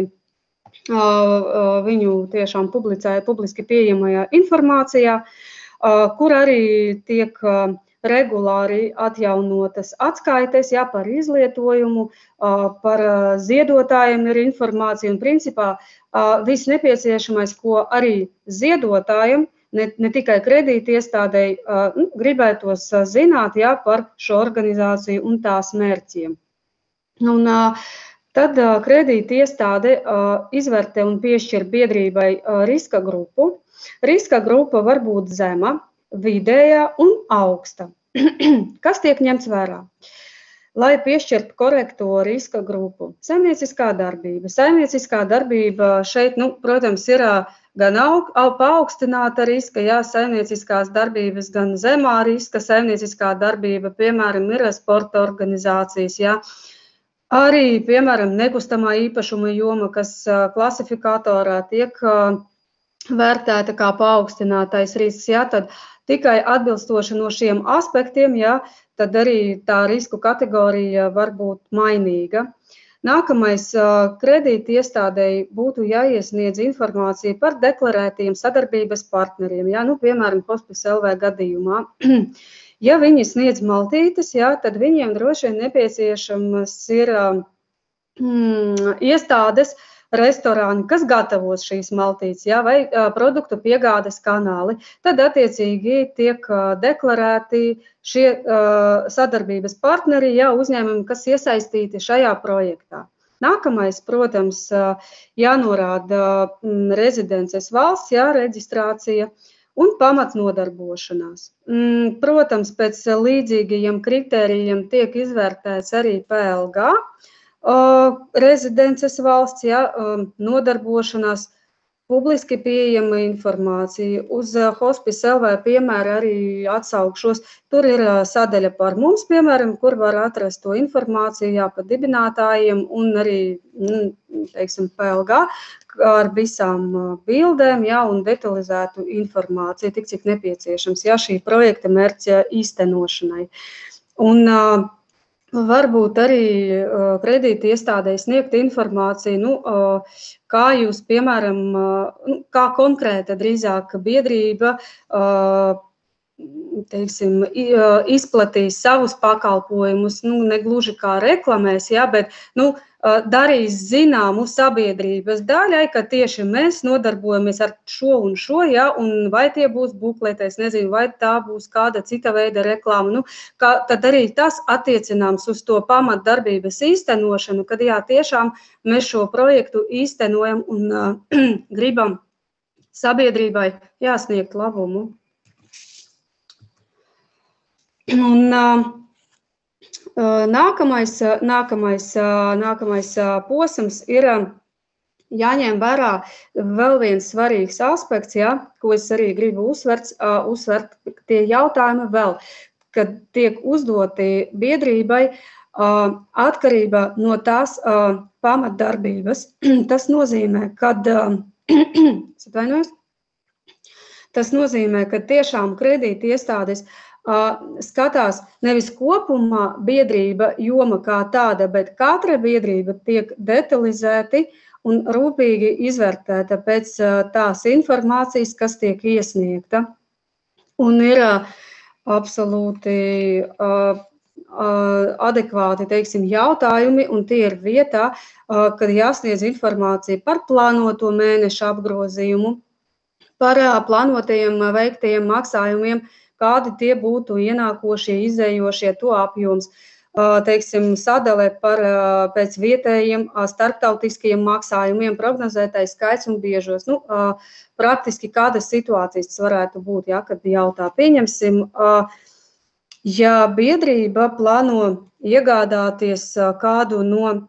viņu tiešām publiski pieejamajā informācijā, kur arī tiek regulāri atjaunotas atskaites, ja, par izlietojumu, par ziedotājiem ir informācija un principā viss nepieciešamais, ko arī ziedotājiem, ne tikai kredīti iestādēji, gribētos zināt, ja, par šo organizāciju un tās mērķiem. Un tad kredīti iestāde izvērtē un piešķir biedrībai riska grupu. Riska grupa var būt zema, vidējā un augsta. Kas tiek ņemts vērā? Lai piešķirtu korekto riska grupu. Saimnieciskā darbība. Saimnieciskā darbība šeit, protams, ir gan paaugstināta riska, jā, saimnieciskās darbības, gan zemā riska saimnieciskā darbība, piemēram, ir sporta organizācijas, jā. Arī, piemēram, nekustamā īpašuma joma, kas klasifikatorā tiek vērtēta kā paaugstinātais risks, jā, tad tikai atbilstoši no šiem aspektiem, jā, tad arī tā risku kategorija var būt mainīga. Nākamais kredīti iestādēji būtu jāiesniedz informācija par deklarētiem sadarbības partneriem, jā, piemēram, Hospice LV gadījumā. Ja viņi sniedz maltītes, jā, tad viņiem droši vien nepieciešams ir iestādes, restorāni, kas gatavos šīs maltītes, jā, vai produktu piegādes kanāli. Tad attiecīgi tiek deklarēti šie sadarbības partneri, jā, uzņēmumi, kas iesaistīti šajā projektā. Nākamais, protams, jānorāda rezidences valsts, jā, reģistrācija un pamatnodarbošanās. Protams, pēc līdzīgajiem kritērijiem tiek izvērtēts arī PLG, rezidences valsts, jā, nodarbošanās, publiski pieejama informācija. Uz Hospice LV piemēru arī atsaukšos. Tur ir sadaļa par mums, piemēram, kur var atrast to informāciju, jā, par dibinātājiem un arī, teiksim, PLG ar visām bildēm, jā, un detalizētu informāciju, tik cik nepieciešams, jā, šī projekta mērķa īstenošanai. Un varbūt arī kredīti iestādēji sniegt informāciju, kā jūs, piemēram, kā konkrēta drīzāk biedrība, teiksim, izplatīs savus pakalpojumus, negluži kā reklamēs, jā, bet, darīs zināmu sabiedrības daļai, ka tieši mēs nodarbojamies ar šo un šo, jā, un vai tie būs bukletēs, nezinu, vai tā būs kāda cita veida reklāma, tad arī tas attiecināms uz to pamatdarbības īstenošanu, kad jā, tiešām mēs šo projektu īstenojam un gribam sabiedrībai jāsniegt labumu. Un nākamais posms ir jāņem vērā vēl viens svarīgs aspekts, ja, ko es arī gribu uzsvert tie jautājumi vēl, kad tiek uzdoti biedrībai atkarībā no tās pamatdarbības. Tas nozīmē, ka tiešām kredīti iestādes skatās nevis kopumā biedrība joma kā tāda, bet katra biedrība tiek detalizēti un rūpīgi izvērtēta pēc tās informācijas, kas tiek iesniegta. Un ir absolūti adekvāti, teiksim, jautājumi, un tie ir vietā, kad jāsniedz informācija par plānoto mēnešu apgrozījumu, par plānotajiem veiktajiem maksājumiem, kādi tie būtu ienākošie, izējošie, to apjoms, teiksim, sadale pēc vietējiem starptautiskajiem maksājumiem, prognozētais skaits un biežos. Praktiski kādas situācijas tas varētu būt, ja, kad jautā. Pieņemsim, ja biedrība plāno iegādāties kādu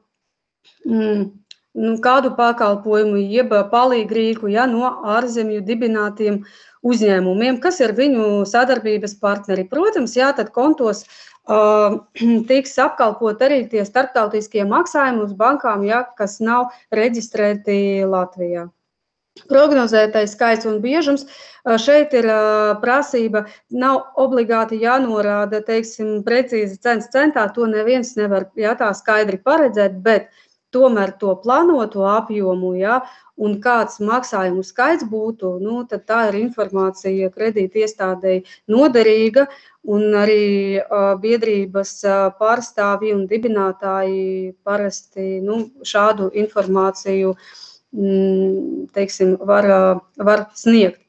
kādu pakalpojumu, jeb palīgrīku, ja, no ārzemju dibinātiem uzņēmumiem, kas ir viņu sadarbības partneri. Protams, jā, tad kontos tiks apkalpot arī tie starptautiskie maksājumi uz bankām, ja, kas nav reģistrēti Latvijā. Prognozētais skaits un biežums, šeit ir prasība, nav obligāti jānorāda, teiksim, precīzi cenas centā, to neviens nevar, ja, tā skaidri paredzēt, bet tomēr to plānoto apjomu, ja, un kāds maksājumu skaits būtu, tad tā ir informācija kredīta iestādei noderīga, un arī biedrības pārstāvji un dibinātāji parasti šādu informāciju, teiksim, var sniegt.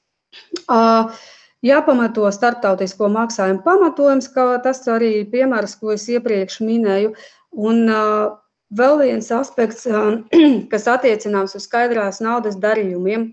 Jāpamato starptautisko maksājumu pamatojums, kā tas arī piemērs, ko es iepriekš minēju, un vēl viens aspekts, kas attiecināms uz skaidrās naudas darījumiem.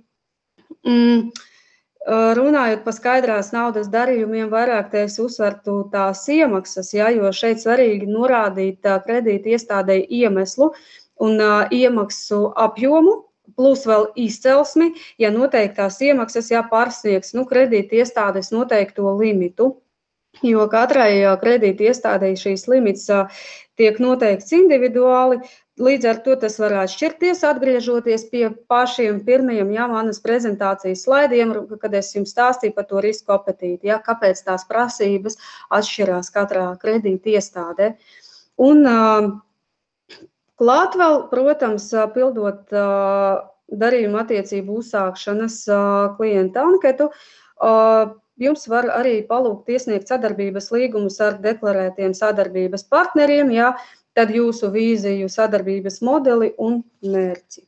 Runājot par skaidrās naudas darījumiem, vairāk es uzsvertu tās iemaksas, ja, jo šeit svarīgi norādīt kredīta iestādei iemeslu un iemaksu apjomu, plus vēl izcelsmi, ja noteiktās iemaksas pārsniegs kredīta iestādes noteikto limitu. Jo katrai kredīta iestādei šīs limits tiek noteikts individuāli, līdz ar to tas var atšķirties, atgriežoties pie pašiem pirmajiem manas prezentācijas slaidiem, kad es jums stāstīju par to risku apetīti, kāpēc tās prasības atšķirās katrā kredīta iestādē. Un klāt vēl, protams, pildot darījuma attiecību uzsākšanas klienta anketu, jums var arī palūgt iesniegt sadarbības līgumus ar deklarētiem sadarbības partneriem, tad jūsu vīziju, sadarbības modeli un mērķi.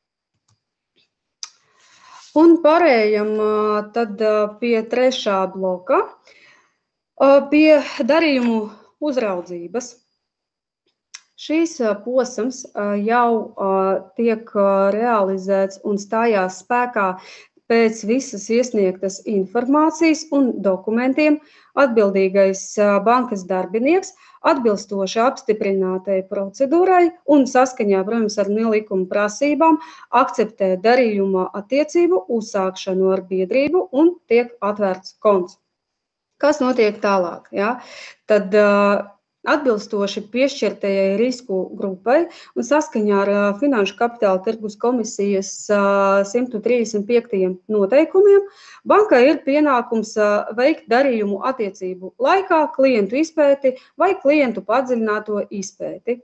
Un pārējam tad pie trešā bloka, pie darījumu uzraudzības. Šīs posms jau tiek realizēts un stājās spēkā pēc visas iesniegtas informācijas un dokumentiem atbildīgais bankas darbinieks atbilstoši apstiprinātai procedūrai un saskaņā, protams, ar nelikuma prasībām akceptē darījuma attiecību uzsākšanu ar biedrību un tiek atvērts konts. Kas notiek tālāk? Ja? Tad atbilstoši piešķirtajai risku grupai un saskaņā ar Finanšu kapitāla tirgus komisijas 135. noteikumiem, bankai ir pienākums veikt darījumu attiecību laikā klientu izpēti vai klientu padziļināto izpēti.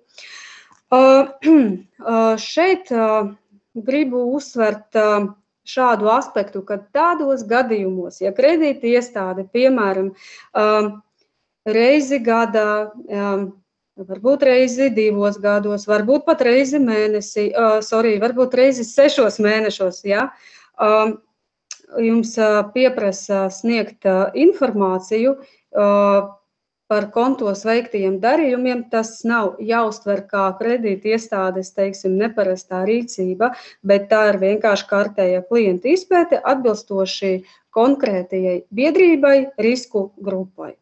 Šeit gribu uzsvert šādu aspektu, ka tādos gadījumos, ja kredīta iestāde, piemēram, reizi gadā, varbūt reizi 2 gados, varbūt pat reizi mēnesī, varbūt reizi 6 mēnešos, ja, jums pieprasa sniegt informāciju par kontos veiktajiem darījumiem, tas nav jāuztver kā kredīta iestādes, teiksim, neparastā rīcība, bet tā ir vienkārši kārtēja klienta izpēte atbilstoši konkrētajai biedrībai, risku grupai.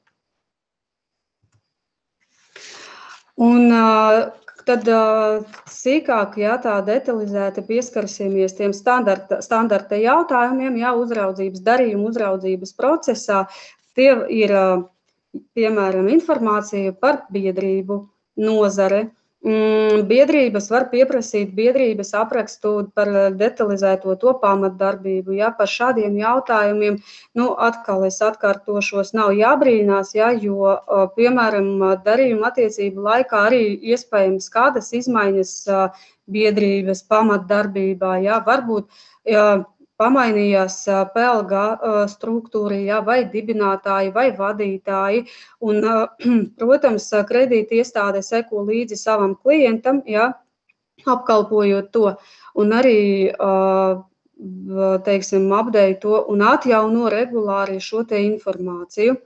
Un tad sīkāk, tā detalizēti pieskarsimies tiem standarta jautājumiem, uzraudzības darījuma uzraudzības procesā. Tie ir, piemēram, informācija par biedrību, nozare, Biedrības var pieprasīt biedrības aprakstu par detalizēto to pamatdarbību, ja, par šādiem jautājumiem. Atkal es atkārtošos, nav jābrīnās, ja, jo, piemēram, darījuma attiecību laikā arī iespējams kādas izmaiņas biedrības pamatdarbībā, ja, varbūt pamainījās PLG struktūra, ja, vai dibinātāji, vai vadītāji. Un, protams, kredīti iestāde seko līdzi savam klientam, ja, apkalpojot to, un arī, teiksim, update un atjauno regulāri šo te informāciju.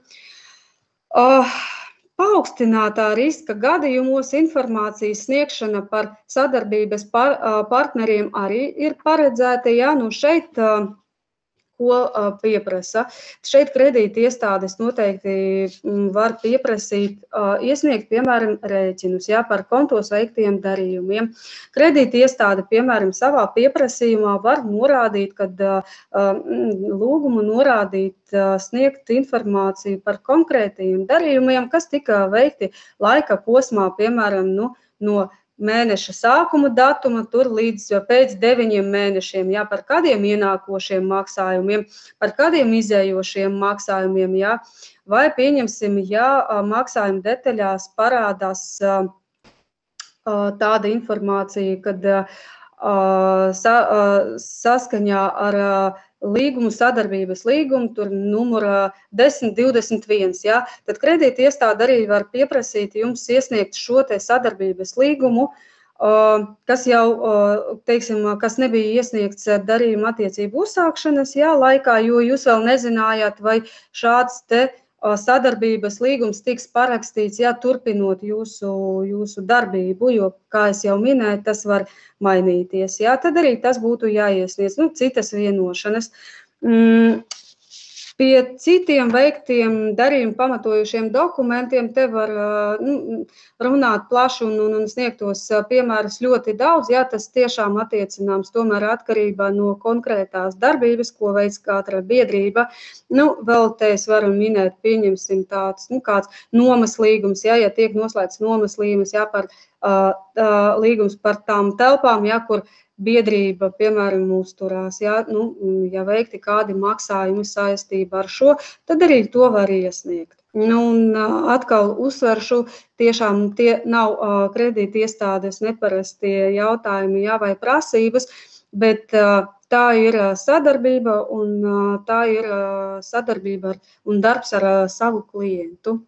Paaugstinātā riska gadījumos informācijas sniegšana par sadarbības partneriem arī ir paredzēta, ja, šeit, ko pieprasa. Šeit kredīti iestādes noteikti var pieprasīt, iesniegt, piemēram, rēķinus, ja, par kontos veiktiem darījumiem. Kredīti iestāde, piemēram, savā pieprasījumā var norādīt, kad lūgumu norādīt, sniegt informāciju par konkrētajiem darījumiem, kas tika veikti laika posmā, piemēram, no mēneša sākuma datuma tur līdz pēc 9 mēnešiem, ja, par kādiem ienākošiem maksājumiem, par kādiem izējošiem maksājumiem, ja, vai pieņemsim, ja maksājuma detaļās parādās tāda informācija, kad saskaņā ar līgumu, sadarbības līgumu, tur numura 1021, ja, tad kredīti iestāde arī var pieprasīt jums iesniegt šo te sadarbības līgumu, kas jau, teiksim, kas nebija iesniegts darījuma attiecību uzsākšanas, ja, laikā, jo jūs vēl nezinājāt, vai šāds te sadarbības līgums tiks parakstīts, ja, turpinot jūsu darbību, jo, kā es jau minēju, tas var mainīties. Ja, tad arī tas būtu jāiesniedz, citas vienošanas. Pie citiem veiktiem darījumu pamatojušiem dokumentiem te var runāt plaši un sniegtos piemērus ļoti daudz, ja tas tiešām attiecināms tomēr atkarībā no konkrētās darbības, ko veids katra biedrība. Vēl te es varu minēt, pieņemsim tāds, kāds nomas līgums, ja tiek noslēgts nomas līgums, ja par līgums par tām telpām, ja, kur biedrība, piemēram, uzturās, ja veikti kādi maksājumi saistībā ar šo, tad arī to var iesniegt. Un atkal uzsveršu, tiešām tie nav kredīti iestādes neparastie jautājumi, ja, vai prasības, bet tā ir sadarbība un tā ir sadarbība un darbs ar savu klientu.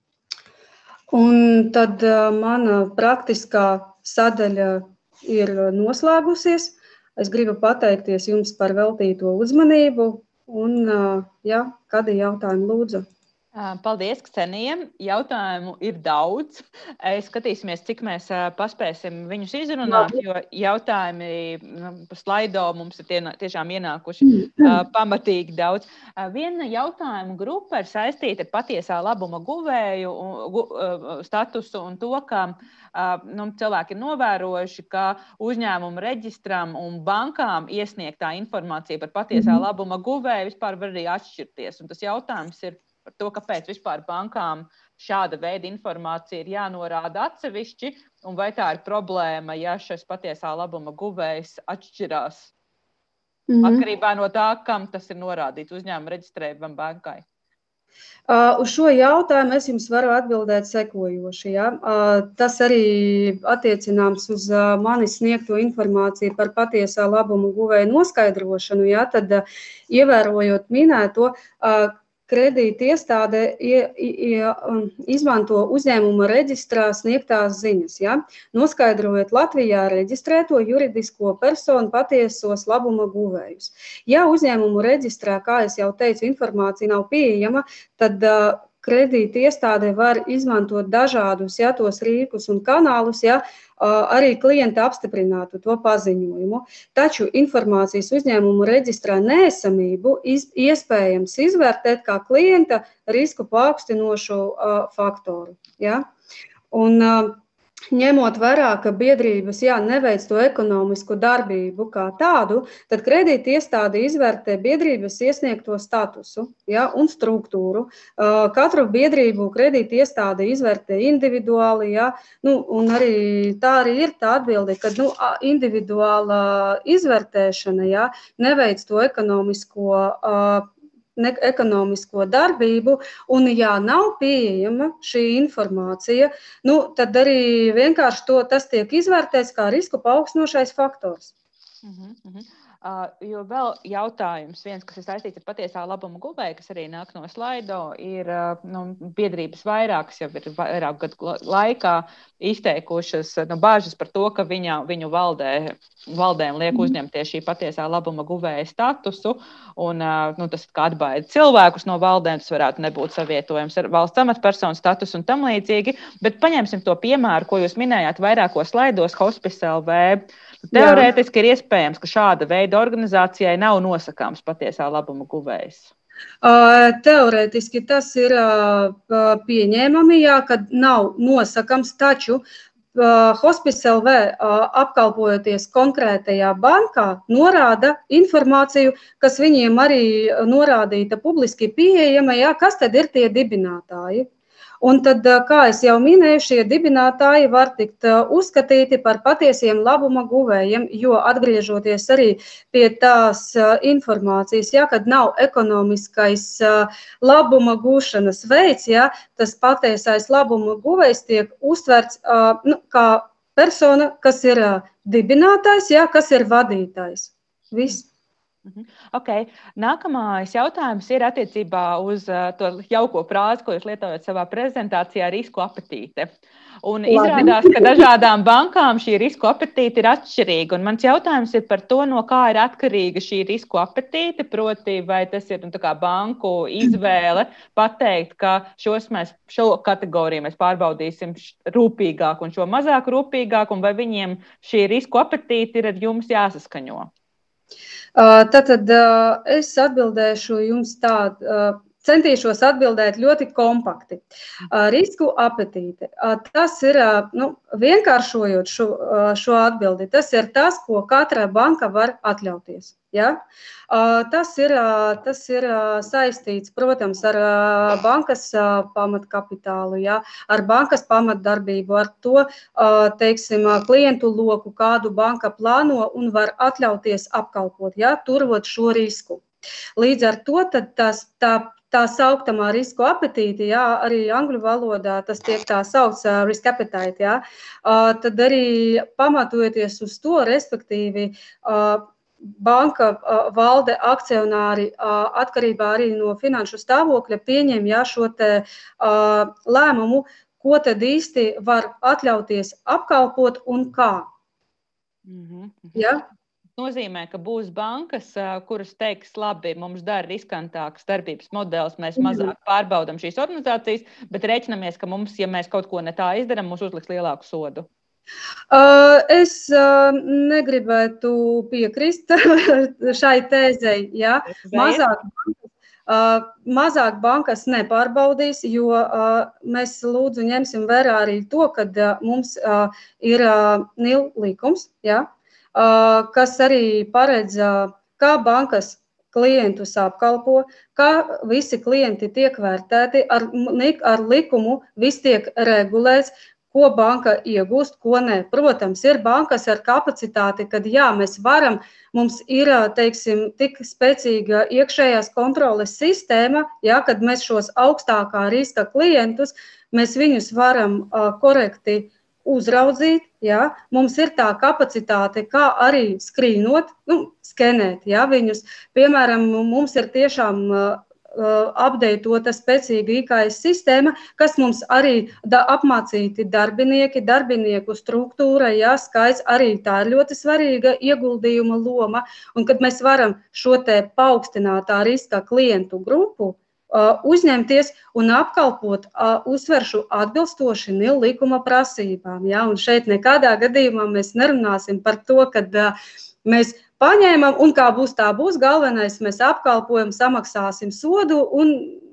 Un tad mana praktiskā sadaļa ir noslēgusies. Es gribu pateikties jums par veltīto uzmanību un, ja, kādi jautājumi lūdzu. Paldies, Ksenija. Jautājumu ir daudz. Skatīsimies, cik mēs paspēsim viņus izrunāt, jo jautājumi pa slaido mums ir tiešām ienākuši pamatīgi daudz. Viena jautājuma grupa ir saistīta ar patiesā labuma guvēju statusu un to, ka cilvēki ir novērojuši, ka uzņēmumu reģistram un bankām iesniegtā informācija par patiesā labuma guvēju vispār var arī atšķirties. Un tas jautājums ir par to, kāpēc vispār bankām šāda veida informācija ir jānorāda atsevišķi, un vai tā ir problēma, ja šis patiesā labuma guvējs atšķirās atkarībā no tā, kam tas ir norādīts uzņēmuma reģistrējumam bankai. Uz šo jautājumu es jums varu atbildēt sekojoši. Ja? Tas arī attiecināms uz manis sniegto informāciju par patiesā labuma guvēja noskaidrošanu. Ja? Tad, ievērojot minēto, kredīti iestāde izmanto uzņēmuma reģistrā sniegtās ziņas, ja? Noskaidrojot Latvijā reģistrēto juridisko personu patiesos labuma guvējus. Ja uzņēmumu reģistrā, kā es jau teicu, informācija nav pieejama, tad kredīti iestāde var izmantot dažādus, ja, tos rīkus un kanālus, ja, arī klienta apstiprinātu to paziņojumu. Taču informācijas uzņēmumu reģistrā neesamību iespējams izvērtēt kā klienta risku paaugstinošu faktoru. Ja? Un ņemot vērā, ka biedrības neveic to ekonomisku darbību kā tādu, tad kredīti iestāde izvērtē biedrības iesniegto statusu un struktūru. Katru biedrību kredīti iestāde izvērtē individuāli, un arī tā arī ir tā atbilde, ka individuāla izvērtēšana neveic to ekonomisko darbību, un nav pieejama šī informācija, tad arī vienkārši tas tiek izvērtēts kā risku paaugstinošais faktors. Jo vēl jautājums viens, kas ir saistīts ar patiesā labuma guvēju, kas arī nāk no slaido, ir biedrības vairākas jau ir vairāk gadu laikā izteikušas bāžas par to, ka viņu valdēm liek uzņemties šī patiesā labuma guvēja statusu, un tas kā atbaida cilvēkus no valdēm, tas varētu nebūt savietojams ar valsts amatpersonu statusu un tam līdzīgi, bet paņemsim to piemēru, ko jūs minējāt vairākos slaidos, Hospice LV. Teorētiski ir iespējams, ka šāda veida organizācijai nav nosakāms patiesā labuma guvējs. Teorētiski tas ir pieņēmami, kad nav nosakams, taču Hospice LV apkalpojoties konkrētajā bankā norāda informāciju, kas viņiem arī norādīta publiski pieejama, kas tad ir tie dibinātāji. Un tad, kā es jau minēju, šie dibinātāji var tikt uzskatīti par patiesiem labuma guvējiem, jo atgriežoties arī pie tās informācijas, kad nav ekonomiskais labuma gūšanas veids, tas patiesais labuma guvējs tiek uztverts kā persona, kas ir dibinātājs, kas ir vadītājs. Viss. Okay. Nākamais jautājums ir attiecībā uz to jauko frāzi, ko jūs lietojat savā prezentācijā, risku apetīte. Un izrādās, ka dažādām bankām šī risku apetīte ir atšķirīga. Un mans jautājums ir par to, no kā ir atkarīga šī risku apetīte, proti, vai tas ir banku izvēle pateikt, ka šo kategoriju mēs pārbaudīsim rūpīgāk un šo mazāk rūpīgāk, un vai viņiem šī risku apetīte ir ar jums jāsaskaņo? Tātad es atbildēšu jums centīšos atbildēt ļoti kompakti. Risku apetīte. Tas ir, vienkāršojot šo atbildi, tas ir tas, ko katra banka var atļauties. Tas ir saistīts, protams, ar bankas pamatkapitālu, ar bankas pamatdarbību, ar to, klientu loku, kādu banka plāno un var atļauties apkalpot, turot šo risku. Līdz ar to tad tā sauktamā risku apetīte, arī angļu valodā tas tiek tā saukts risk appetite, tad arī pamatojoties uz to, respektīvi, banka, valde, akcionāri atkarībā arī no finanšu stāvokļa pieņem šo te lēmumu, ko tad īsti var atļauties apkalpot un kā. Nozīmē, ka būs bankas, kuras teiks, labi, mums dara riskantāks darbības modelis, mēs mazāk pārbaudam šīs organizācijas, bet rēķinamies, ka mums, ja mēs kaut ko ne tā izdaram, mums uzliks lielāku sodu. Es negribētu piekrist šai tēzei, Mazāk bankas nepārbaudīs, jo mēs lūdzu ņemsim vērā arī to, ka mums ir NIL likums, kas arī paredz, kā bankas klientus apkalpo, kā visi klienti tiek vērtēti, ar likumu viss tiek regulēts, ko banka iegūst, ko ne. Protams, ir bankas ar kapacitāti, kad mēs varam, mums ir, tik spēcīga iekšējās kontroles sistēma, kad mēs šos augstākā riska klientus, mēs viņus varam korekti uzraudzīt, mums ir tā kapacitāte, kā arī skrīnot, skenēt, viņus. Piemēram, mums ir tiešām updatota spēcīga IKS sistēma, kas mums arī apmācīti darbinieku struktūra, skaits arī tā ir ļoti svarīga ieguldījuma loma, un kad mēs varam šo te paaugstinātā riska klientu grupu uzņemties un apkalpot, uzsveršu atbilstoši NIL likuma prasībām. Un šeit nekādā gadījumā mēs nerunāsim par to, kad mēs paņēmam un kā būs, tā būs. Galvenais, mēs apkalpojam, samaksāsim sodu un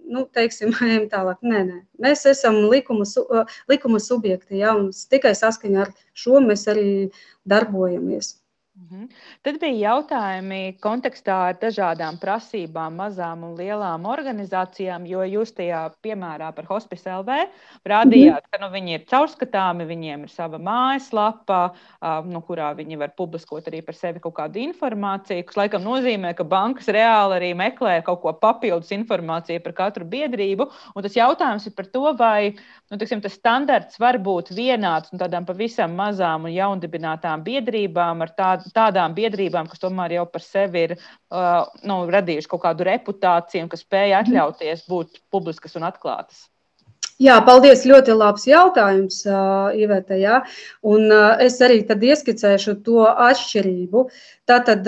teiksim, ejam tālāk. Nē. Mēs esam likuma subjekti, ja, un tikai saskaņā ar šo mēs arī darbojamies. Tad bija jautājumi kontekstā ar dažādām prasībām, mazām un lielām organizācijām, jo jūs tajā piemērā par Hospice LV rādījāt, ka viņi ir caurskatāmi, viņiem ir sava mājaslapa, kurā viņi var publiskot arī par sevi kaut kādu informāciju, kas laikam nozīmē, ka bankas reāli arī meklē kaut ko papildus informāciju par katru biedrību. Un tas jautājums ir par to, vai tas standarts var būt vienāds un tādām pavisam mazām un jaundibinātām biedrībām ar tādām biedrībām, kas tomēr jau par sevi ir radījuši kaut kādu reputāciju un kas spēja atļauties būt publiskas un atklātas. Jā, paldies, ļoti labs jautājums, Iveta, jā. Un es arī tad ieskicēšu to atšķirību. Tātad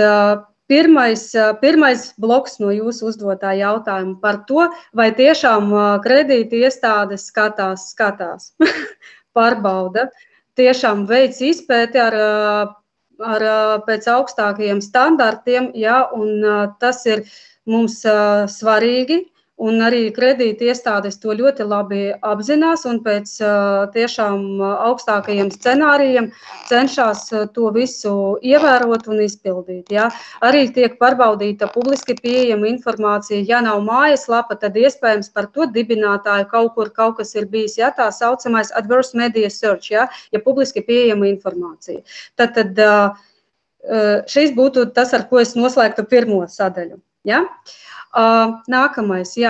pirmais bloks no jūsu uzdotā jautājuma par to, vai tiešām kredīti iestādes skatās, pārbauda, tiešām veic izpēti ar pēc augstākajiem standartiem, jā, un tas ir mums svarīgi, un arī kredīti iestādes to ļoti labi apzinās, un pēc tiešām augstākajiem scenārijiem cenšas to visu ievērot un izpildīt, jā. Arī tiek pārbaudīta publiski pieejama informācija, ja nav mājaslapa, tad iespējams par to dibinātāju kaut kas ir bijis, jā, tā saucamais adverse media search, jā, ja publiski pieejama informācija. Tad šis būtu tas, ar ko es noslēgtu pirmo sadaļu, jā. Nākamais, jā.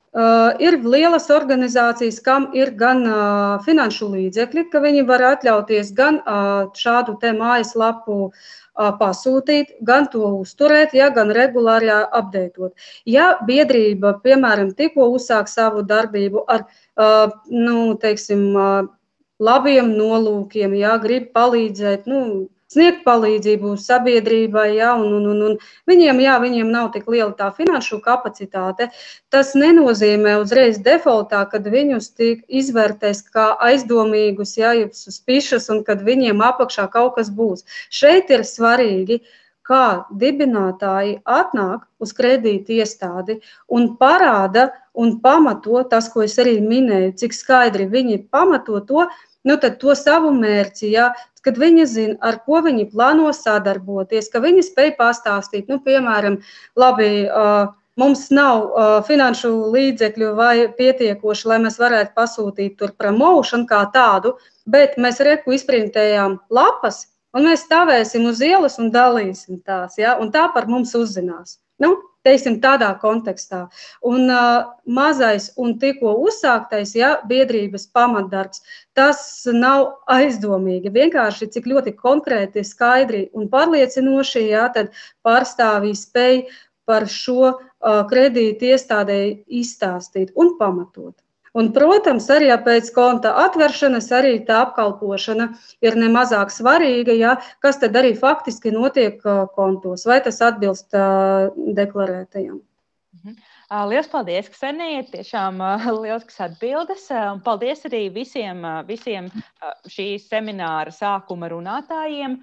Ir lielas organizācijas, kam ir gan finanšu līdzekļi, ka viņi var atļauties gan šādu te mājaslapu pasūtīt, gan to uzturēt, ja, gan regulāri apdeitot. Ja biedrība, piemēram, tikko uzsāk savu darbību ar, teiksim, labiem nolūkiem, ja, grib palīdzēt, sniegt palīdzību sabiedrībai, ja, un viņiem nav tik liela tā finanšu kapacitāte. Tas nenozīmē uzreiz defaultā, kad viņus izvērtēs kā aizdomīgus, ja, suspicious, un kad viņiem apakšā kaut kas būs. Šeit ir svarīgi, kā dibinātāji atnāk uz kredīti iestādi un parāda un pamato tas, ko es arī minēju, cik skaidri viņi pamato to, tad to savu mērķi, ja, kad viņi zina, ar ko viņi plāno sadarboties, ka viņi spēj pastāstīt, piemēram, labi, mums nav finanšu līdzekļu vai pietiekoši, lai mēs varētu pasūtīt tur promotion kā tādu, bet mēs izprintējām lapas, un mēs stāvēsim uz ielas un dalīsim tās, ja, un tā par mums uzzinās. Teiksim, tādā kontekstā. Un mazais un tikko uzsāktais, ja, biedrības pamatdarbs, tas nav aizdomīgi. Vienkārši cik ļoti konkrēti, skaidri un pārliecinoši, ja, tad pārstāvji spēj par šo kredīti iestādēji izstāstīt un pamatot. Un, protams, arī pēc konta atveršanas arī tā apkalpošana ir nemazāk svarīga, ja, kas tad arī faktiski notiek kontos, vai tas atbilst deklarētajam. Liels paldies, Ksenija, tiešām lielisks atbildes. Paldies arī visiem šī semināra sākuma runātājiem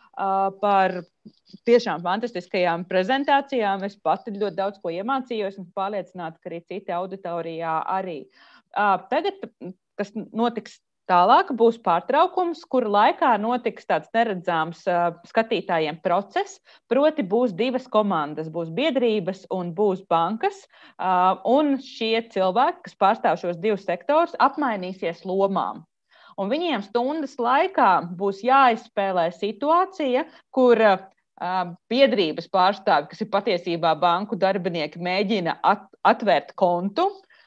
par tiešām fantastiskajām prezentācijām. Es pati ļoti daudz ko iemācījos un pārliecināta, ka arī citi auditorijā arī. Tagad, kas notiks tālāk, būs pārtraukums, kura laikā notiks tāds neredzāms skatītājiem process, proti būs divas komandas, būs biedrības un būs bankas, un šie cilvēki, kas pārstāv šos divus sektorus, apmainīsies lomām. Un viņiem stundas laikā būs jāizspēlē situācija, kur biedrības pārstāvi, kas ir patiesībā banku darbinieki, mēģina atvērt kontu,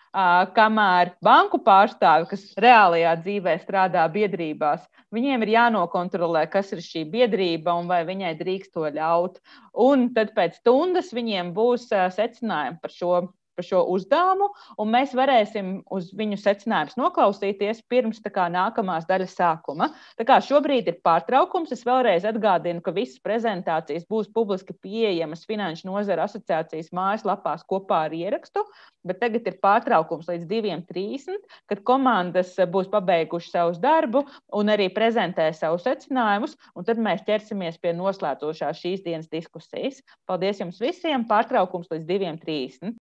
kamēr banku pārstāvi, kas reālajā dzīvē strādā biedrībās, viņiem ir jānokontrolē, kas ir šī biedrība un vai viņai drīkst to ļaut. Un tad pēc stundas viņiem būs secinājumi par šo uzdevumu, un mēs varēsim uz viņu secinājumus noklausīties pirms nākamās daļas sākuma. Tā kā šobrīd ir pārtraukums, es vēlreiz atgādinu, ka visas prezentācijas būs publiski pieejamas Finanšu nozara asociācijas mājaslapās kopā ar ierakstu, bet tagad ir pārtraukums līdz 2:30, kad komandas būs pabeiguši savu darbu un arī prezentē savus secinājumus, un tad mēs ķersimies pie noslēdzošās šīs dienas diskusijas. Paldies jums visiem! Pārtraukums līdz 2:30.